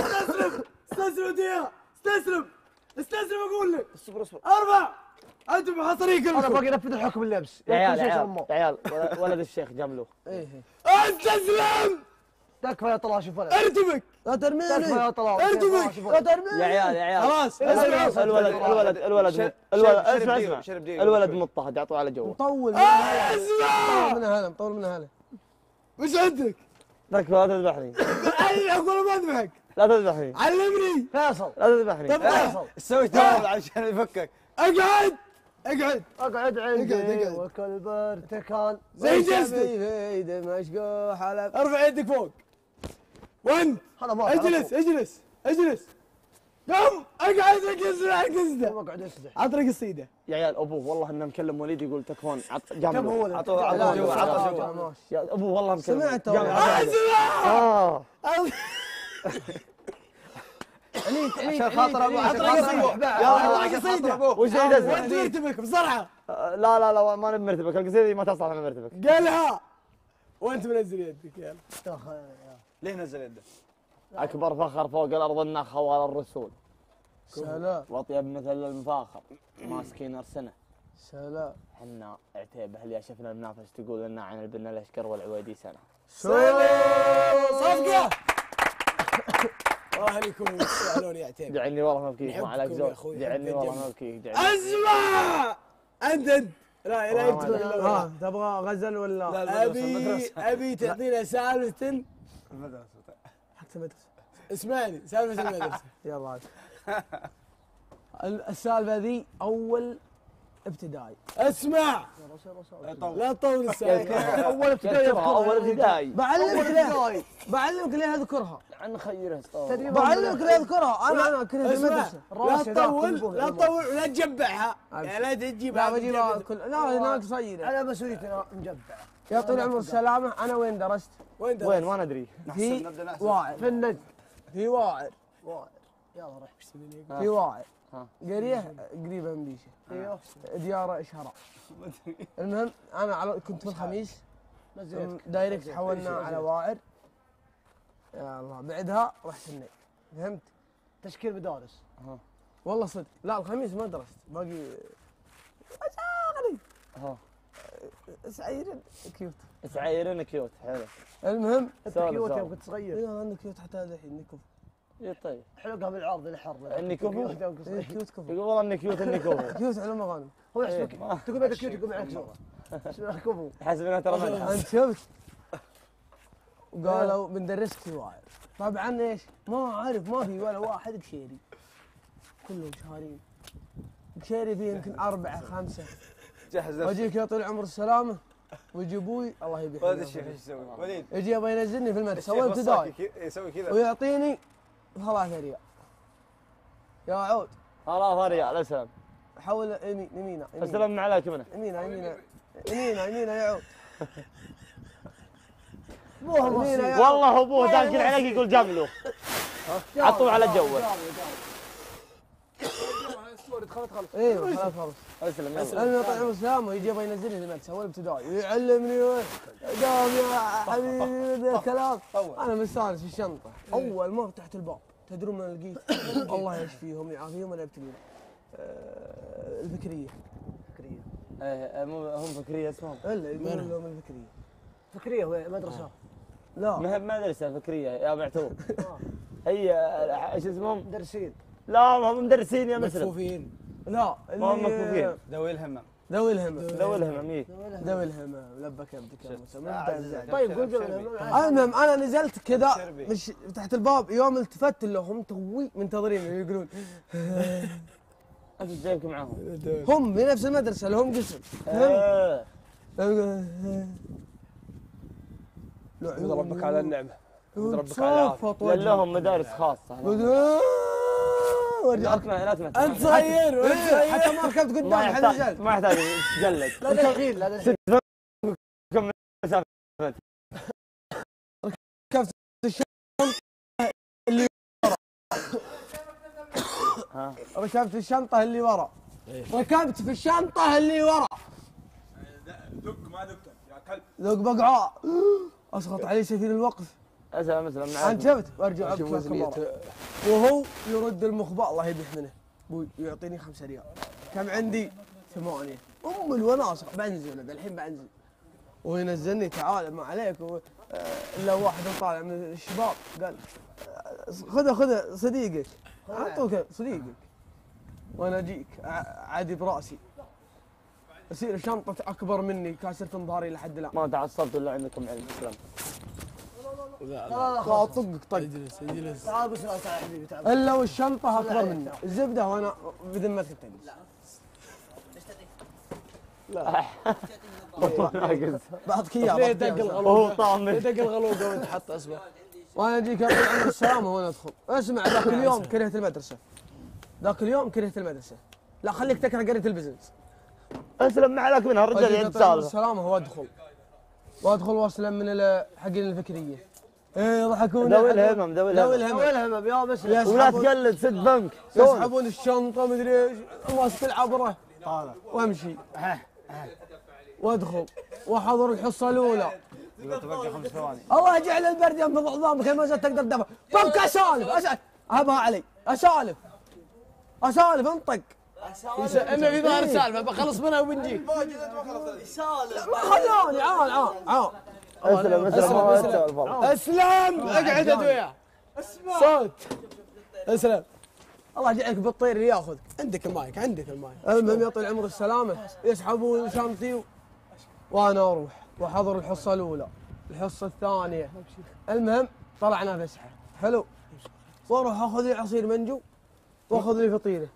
استسلم اقول لك. اصبر 4 انتم حصريك انا باقي انفذ الحكم اللبس. يا عيال ولد الشيخ جملوه. ايه استسلم. تكفى يا طلال شوف ولد. ارتبك. لا ترميني. تكفى يا طلال. ارتبك. لا ترميني. يا عيال يا عيال. خلاص الولد اسمع الولد مضطهد يعطوه على جوه. طول من هلا طول من هلا. وش عندك؟ تكفى لا تذبحني. اقول ما اذبحك. لا تذبحني. علمني. فيصل لا تذبحني. فيصل سوي تمام عشان يفكك. اقعد اقعد عندي وكل برتكان زي جسدي دمشق حلب. ارفع يدك فوق. وانت اجلس قم اقعد ركز على قصده. اقعد اسدح. عطني قصيده. يا عيال ابوه والله انه مكلم وليد يقول تكفون جامد. عطوه جوا. يا ابوه والله مكلم. سمعت عشان خاطر ابوه عطني قصيده. وش يدزل؟ وانت مرتبك بسرعه. لا ما نبي مرتبك القصيده ما تصلح من مرتبك. قالها وانت منزل يدك. يلا ليه نزل يده؟ اكبر فخر فوق الارض النخ ولا الرسول. سلام واطيب مثل المفاخر ماسكين ارسنه. سلام. حنا عتيبه اللي شفنا المنافس تقول لنا عن البنا الاشقر والعويدي سنه. صفقه. اهلكم يسالون يا عتيبه. دعني والله مبكيك ما عليك زود. دعني والله مبكيك. اسمع انت لا انت تبغى غزل ولا لا ابي تعطينا سالفه المدرسة حق المدرسه. اسمعني سالفه المدرسه. يلا السالفه ذي اول ابتدائي. اسمع لا تطول السالفه. اول ابتدائي بعلمك ليه اذكرها. عن خيره بعلمك ليه اذكرها. انا كنت في المدرسه. لا تطول ولا تجبعها. لا تجيبها. لا بجيبها لا هناك صيره. على مسؤوليتنا مجبع. يا طويل العمر والسلامه. انا وين درست؟ وين ما ندري. في واعر. في النجد. في واعر. يلا روح. في واعر. قريه قريبه من بيشه. ايوه ديار شهراء. المهم انا كنت في الخميس دايركت حولنا على واعر. يا الله بعدها رحت النجد. فهمت؟ تشكيل مدارس. والله صدق. لا الخميس ما درست باقي اشغلي. سعيرين كيوت حلو. المهم انت كيوت يوم كنت صغير. ايوه انا كيوت حتى الحين نكف. اي طيب حلقها بالعرض الحر اني كفو كيوت كفو. يقول والله اني كيوت اني كفو. كيوت على مغانم. هو يحسبك تقول لك كيوت يقول معك صوره اسمه كفو. حسبنا ترى ملح. انت شفت وقالوا بندرسك في واعر. طبعا ايش؟ ما اعرف ما في ولا واحد قشيري كلهم شهارين. قشيري فيه يمكن 4 5. جهز واجيك يا طويل العمر السلامه ويجي ابوي الله يبيح. وليد الشيخ ايش يسوي؟ وليد يجي يبغى ينزلني في المدرسه اول ابتدائي يسوي كذا ويعطيني 3 ريال. يا عود 3 ريال اسلم. حول يمينه اسلم عليك منه. يمينه يا عود. والله ابوه داخل عليك يقول جاملو. عطوه على الجو. خلاص ايوه خلاص اسلم انا طال عمره سلامه يجي يبغى ينزلني في المدرسه اول ابتدائي ويعلمني قام يا حبيبي ذا الكلام. انا مستانس في الشنطه. اول ما فتحت الباب تدرون من لقيت؟ الله يشفيهم يعافيهم انا ابتليهم. الفكريه. هم فكريه اسمهم. الا يقولون لهم الفكريه. فكريه وين مدرسه؟ لا ما هي مدرسه فكريه يا معتوب. هي ايش اسمهم؟ مدرسين. لا ما هم مدرسين يا مسلم. مكفوفين. لا ما هم مكفوفين. ذوي الهمم. ذوي الهمم ذوي الهمم لبك يدك يا موسى. طيب قول ذوي الهمم. المهم انا نزلت كذا مش تحت الباب يوم التفت لهم توي منتظرين يقولون انت جايبك معاهم. هم في نفس المدرسه اللي هم قسم. يد ربك على النعمه يد ربك على العافيه. لهم مدارس خاصه. لا انت صغير حتى ما ركبت قدام حد نزلت. ما يحتاج تجلد. لا تشغيل لا كم مسافه. ركبت الشنطه اللي ورا. ركبت في الشنطه اللي ورا. ركبت في الشنطه اللي ورا. دق ما دقت يا كلب. ذوق بقعاء اسقط علي سفير الوقف. اسلم انت شفت وارجع ابكي وهو يرد المخبأ الله يبيح منه. ابوي يعطيني 5 ريال. كم عندي؟ 8. الوناصه بنزل الحين بنزل وينزلني تعال ما عليك الا واحد طالع من الشباب قال خذ صديقك اعطوك صديقك وانا اجيك عادي براسي يصير شنطة اكبر مني كاسر في ظهري لحد الان. ما تعصبت ولا عندكم علم السلام. لا طقك طق. اجلس تعال بس تعال حبيبي تعال. الا والشنطة اكبر مني الزبدة وانا بذمتك تجلس. لا بعطيك اياه. ليه دق الغلوقه؟ وهو طامن. ليه دق الغلوقه وانت حط اصبع؟ وانا اجيك يا طويل العمر السلامة وانا ادخل. اسمع ذاك اليوم كرهت المدرسة. ذاك اليوم كرهت المدرسة. لا خليك تكره قرية البزنس. اسلم ما عليك منها الرجال يعد سالفه. السلامة وادخل واسلم من الحقين الفكرية. ايه يضحكون. ذوي الهمم ذوي الهمم يا بس ولا تقلد سد بنك. يسحبون الشنطة مدري ايش ماسك العبرة وامشي وادخل واحضر الحصة الأولى. تبقى 5 ثواني. الله يجعل البرد ينفض عظامك ما زلت تقدر تدفع. فك اسالف ابها علي اسالف انطق. انه في ظهر سالفه بخلص منها وبنجيك. ما خلوني عال اسلم اقعد انت وياه صوت اسلم. الله يجعلك بالطير اللي ياخذك. عندك المايك المهم يا طويل العمر السلامة يسحبون شنطتي وانا اروح واحضر الحصة الأولى الحصة الثانية. المهم طلعنا فسحة حلو واروح اخذ لي عصير منجو واخذ لي فطيرة.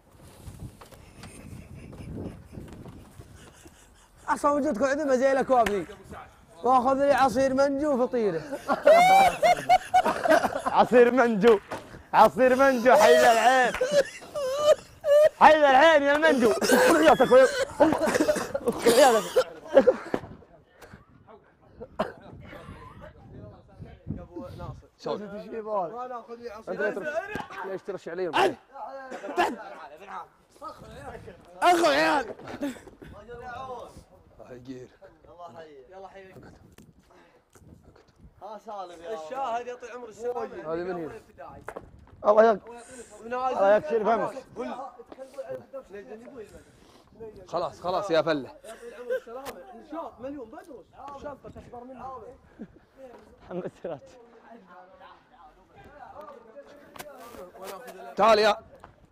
اصلا وجودكم عندما زي الاكواب ذي. واخذ لي عصير منجو وفطيرة. عصير منجو حي العين يا المنجو. ادخل عيادك ادخل عيادك. شوف وانا اخذ لي عصير. ليش ترش عليهم؟ اخو عيال يلا حيك. ها سالم يا الشاهد يا طويل العمر السلامة. هذه من هي؟ الله يكسر فمك. خلاص يا فله. يا طويل العمر السلامة نشاط مليون بدرس شنطة اكبر مني. محمد سراج. تعال يا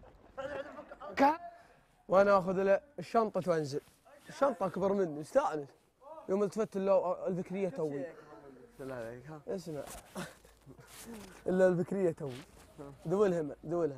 وانا اخذ الشنطة وانزل. الشنطة اكبر مني استانس. يوم التفت الفكرية توي. اسمع الا الفكرية توي. ذوي الهمم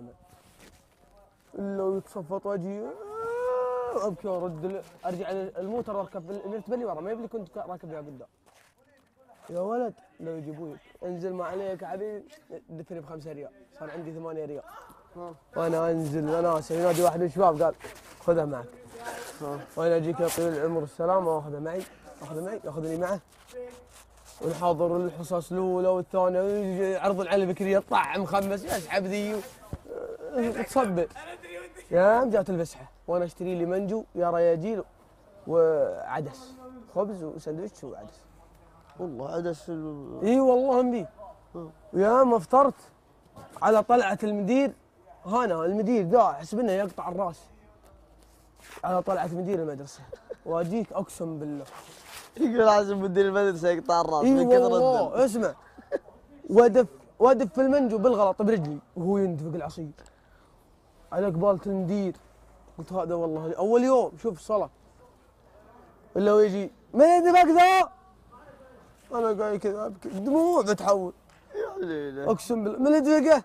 الا يتصفط وجهي ابكي وارد ارجع الموتر اركب المرتبه اللي ورا ما يبلي كنت راكب يا قدام. يا ولد لو يجيبوك انزل ما عليك يا حبيبي دفني ب5 ريال صار عندي 8 ريال. وانا انزل وناسه ينادي واحد من الشباب قال خذها معك. وانا اجيك يا طويل العمر السلامه واخذها معي ياخذني معه ونحاضر الحصص الاولى والثانيه عرض على البكريه طعم مخمس يسحب ذي تصبر. يا جات الفسحه وانا اشتري لي منجو يا رياجيل وعدس خبز وسندويتش وعدس. والله عدس اي والله مبي. ويا ما فطرت على طلعه المدير هنا المدير ذا احسب انه يقطع الراس على طلعه مدير المدرسه واجيك اقسم بالله يقول لازم مدير المدرسه يقطع الراس اي من كثر والله الدم. اسمع ودف في المنجو بالغلط برجلي وهو يندفق العصير على قبالة المدير. قلت هذا والله اول يوم شوف صلاة الا ويجي من يدفق ذا. انا قاعد كذا ابكي دموع بتحول اقسم بالله من يدفقه.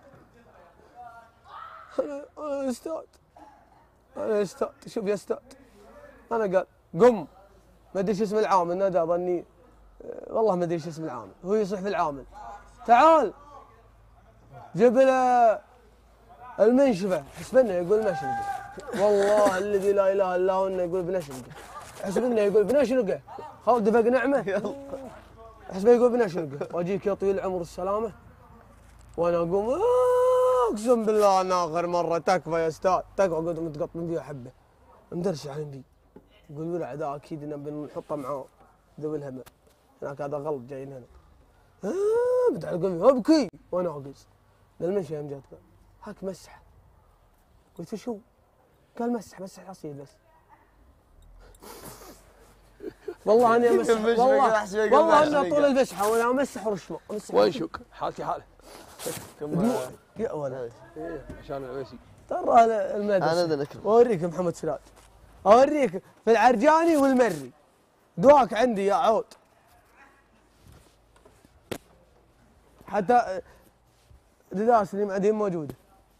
انا استاذ شوف يا استاذ انا قال قم ما ادري شو اسم العامل نادى ظني والله ما ادري شو اسم العامل هو يصيح في العامل تعال جيب له المنشفه حسب انه يقول مشرقه والله الذي لا اله الا هو انه يقول بنشرقه حسب انه يقول بنشرقه خالد دفق نعمه حسب يقول بنشرقه واجيك يا طويل العمر السلامه وانا اقوم اقسم بالله انا اخر مره تكفى يا استاذ تكفى قلت متقطم فيها حبه مدرس على بي يقول ولع ذا اكيد نبي نحطه معاه ذوي الهمم هناك هذا غلط جايين هنا بتعلقون ابكي وانا اقص للمنشي يوم جات قال هاك مسح قلت وشو؟ قال مسح عصير بس والله اني امسح والله اني طول الفسحه وانا امسح ورشمه ويشك حالتي حاله يا ولد عشان العويسي ترى المدرسه اوريك محمد سراج اوريك في العرجاني والمري دواك عندي يا عود حتى دداس اللي معدين موجوده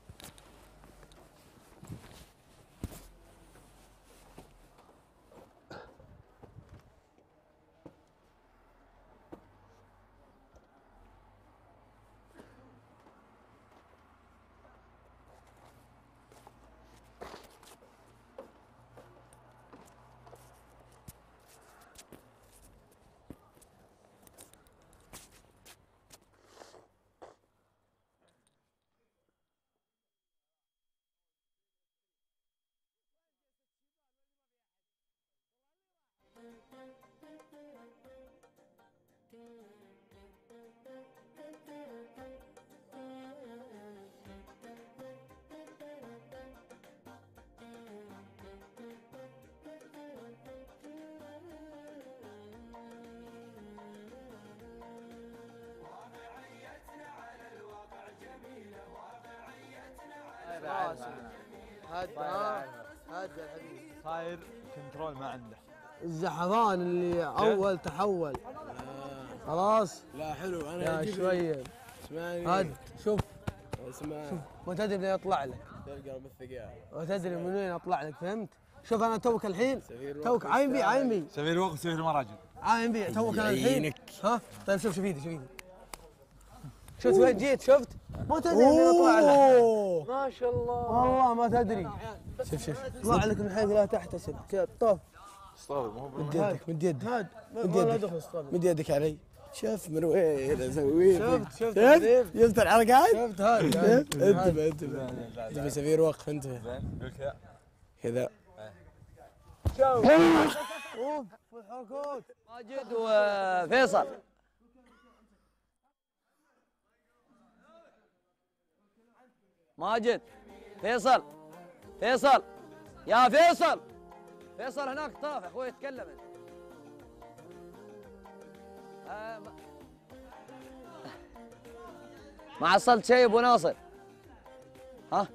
هذا الحبيب صاير كنترول ما عنده الزحفان اللي اول تحول خلاص لا حلو انا يا شويه اسمعني هاد شوف اسمع ما تدري منين يطلع لك تلقى بالثقال ما تدري من وين يطلع لك فهمت؟ شوف انا توك الحين توك عاين بي سفير وقت سفير المراجل عاين بي توك انا الحين ها طيب شوف ايدي شفت وين جيت شفت؟ ما تدري منين يطلع لك ما شاء الله والله ما تدري شوف يطلع لك من حيث لا تحتسب طوف مد يدك مد يدك علي شوف من وين اسوي شفت الحركات شفت هذا انتبه سفير وقف انتبه كذا شوف الحركات ماجد وفيصل ماجد فيصل يا فيصل هناك طرف يا اخوي اتكلم ما حصلت شيء ابو ناصر ها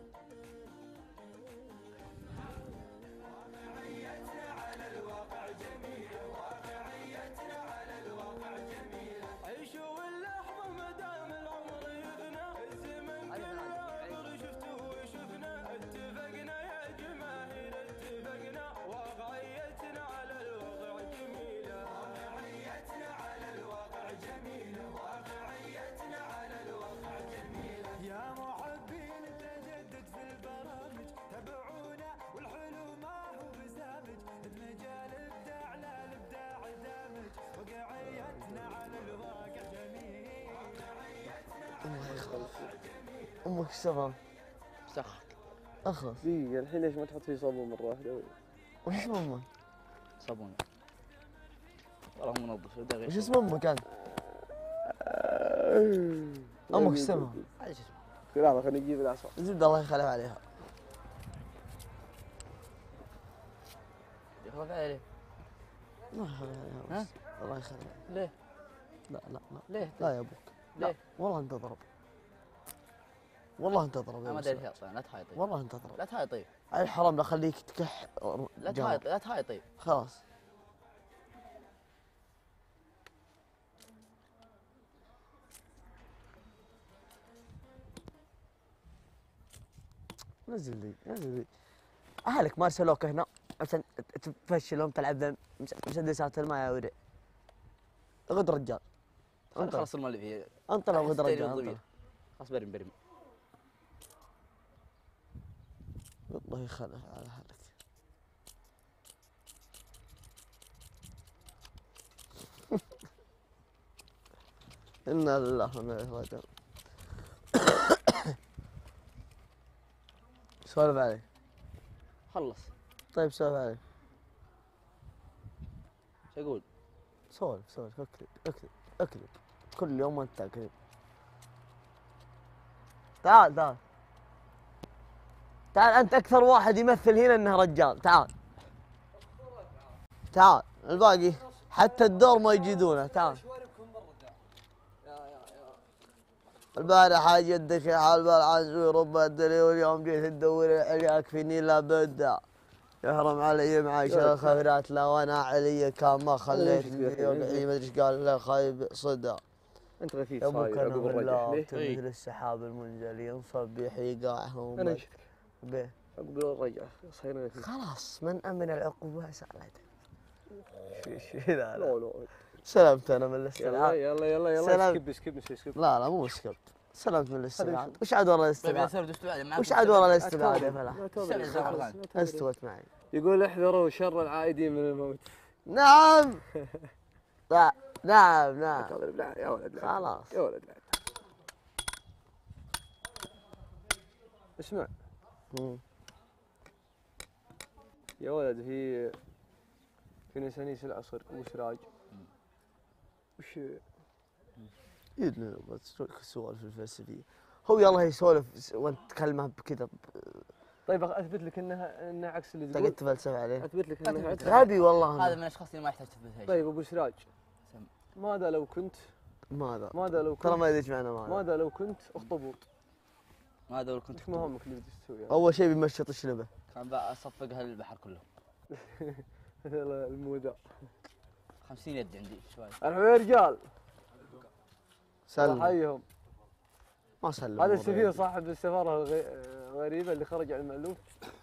امك ايش تبغى؟ سخك اخف دقيقة الحين ليش ما تحط فيه صابون مرة واحدة؟ وش اسم امك؟ صابون والله منظف وش اسم امك انت؟ امك ايش اسمها؟ هذا شو اسمه؟ لحظة خليني اجيب العصا زبده الله يخليها عليها يخلف عليه الله يخليها عليها ها؟ الله يخليها ليه؟ لا ليه؟ لا يا ابوك ليه؟ والله انت تضرب والله انت تضرب انا ما ادري اصلا لا تهاي طيب والله انت تضرب لا تهاي طيب اي حرام لا خليك تكح لا تهاي طيب خلاص نزل لي اهلك ما ارسلوك هنا عشان تفشلهم تلعب مسدسات الماء يا ورع غد رجال خلاص المال اللي فيه انطلع غد رجال خلاص برم الله يخليها على حالك إنا لله وإنا إليه راجعون سولف علي خلص طيب سولف علي شو اقول؟ سولف اكذب كل يوم انت تكذب تعال انت اكثر واحد يمثل هنا انه رجال تعال الباقي حتى الدور ما يجدونه. تعال البارحة جدك حال بالعنزوي رب الدلي، واليوم جيت تدور عليك فيني لا بدا يحرم علي معاشر الخيرات. لا وانا علي كان ما خليتني وقعي ما ادري ايش قال له خايب صدى. انت غثيث يا ابوك صاير انا عقب من الرجع لا ليه؟ مثل السحاب المنزل ينصب بحقاعهم. انا انشدك به عقب الرجع صاير غثيث. خلاص من امن العقوبه سالته. لا لا سلمت انا من يلا الاستبعاد. يلا يلا يلا سلام. اسكب. لا لا مو سكبت، سلمت من الاستبعاد. وش عاد ورا الاستبعاد؟ طيب وش عاد ورا الاستبعاد يا فلاح؟ استوت معي. يقول احذروا شر العائدين من الموت. نعم لا نعم نعم يا ولد لا. خلاص يا ولد لا. اسمع يا ولد، في نسانيس العصر وسراج وش يدنا السوالف الفلسفيه. هو يلا يسولف وانت تكلمه بكذا. طيب اثبت لك انها عكس اللي انت تقول. قلت تفلسف عليه. اثبت لك انها عكس. غبي والله. هذا من الاشخاص اللي ما يحتاج تثبت. طيب ابو سراج، ماذا لو كنت ماذا ترى ما يدري معنى ماذا لو كنت اخطبوط؟ ماذا لو كنت ايش مهامك اللي بدك تسويها؟ اول شيء بيمشط الشنبه. كان بصفقها للبحر كله. المودع 50 يد عندي شوي. الحين يا رجال سلم. حيهم. ما سلم. هذا السفير صاحب السفاره الغريبه اللي خرج على المألوف.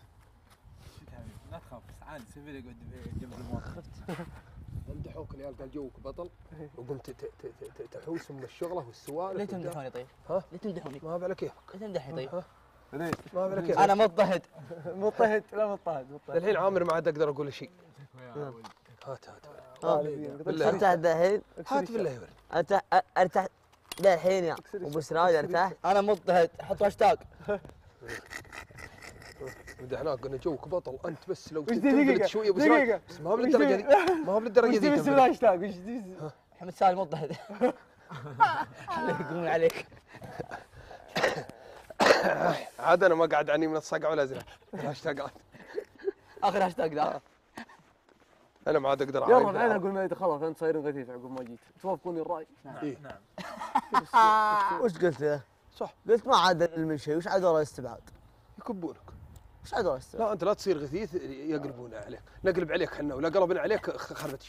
لا تخاف بس عادي سفير يقعد جنب الموت. مدحوك العيال قال جوك بطل وقمت تحوس من الشغله والسوالف. ليه تمدحوني طيب؟ ها؟ ليه تمدحوني؟ ما بالك كيفك. ليه تمدحني طيب؟ ما بالك كيفك. انا مضطهد. لا مضطهد. الحين عامر ما عاد اقدر اقول شيء. هات ارتاح الحين. هات بالله يورد. ارتاح الحين يا ابو سراج ارتاح. انا مضطهد. حط هاشتاج. مدحناك قلنا جوك بطل انت بس لو دقيقة شويه ابو سراج. بس ما هو بالدرجه ذي. ما هو بالدرجه ذي. وش تبي الهاشتاج؟ محمد سالم مضطهد. يقومون عليك. عاد انا ما قاعد عني من الصقع ولا زين. هاشتاجات اخر هاشتاج ذا. انا ما عاد اقدر يلا بعدين اقول ما خلاص انت صايرين غثيث عقب ما جيت. توافقوني الراي؟ نعم. وش قلت له؟ صح. قلت ما عاد من شيء. وش عاد ورا الاستبعاد؟ يكبونك. وش عاد ورا الاستبعاد؟ لا انت لا تصير غثيث يقلبون عليك. نقلب عليك احنا ولا قلبنا عليك خربت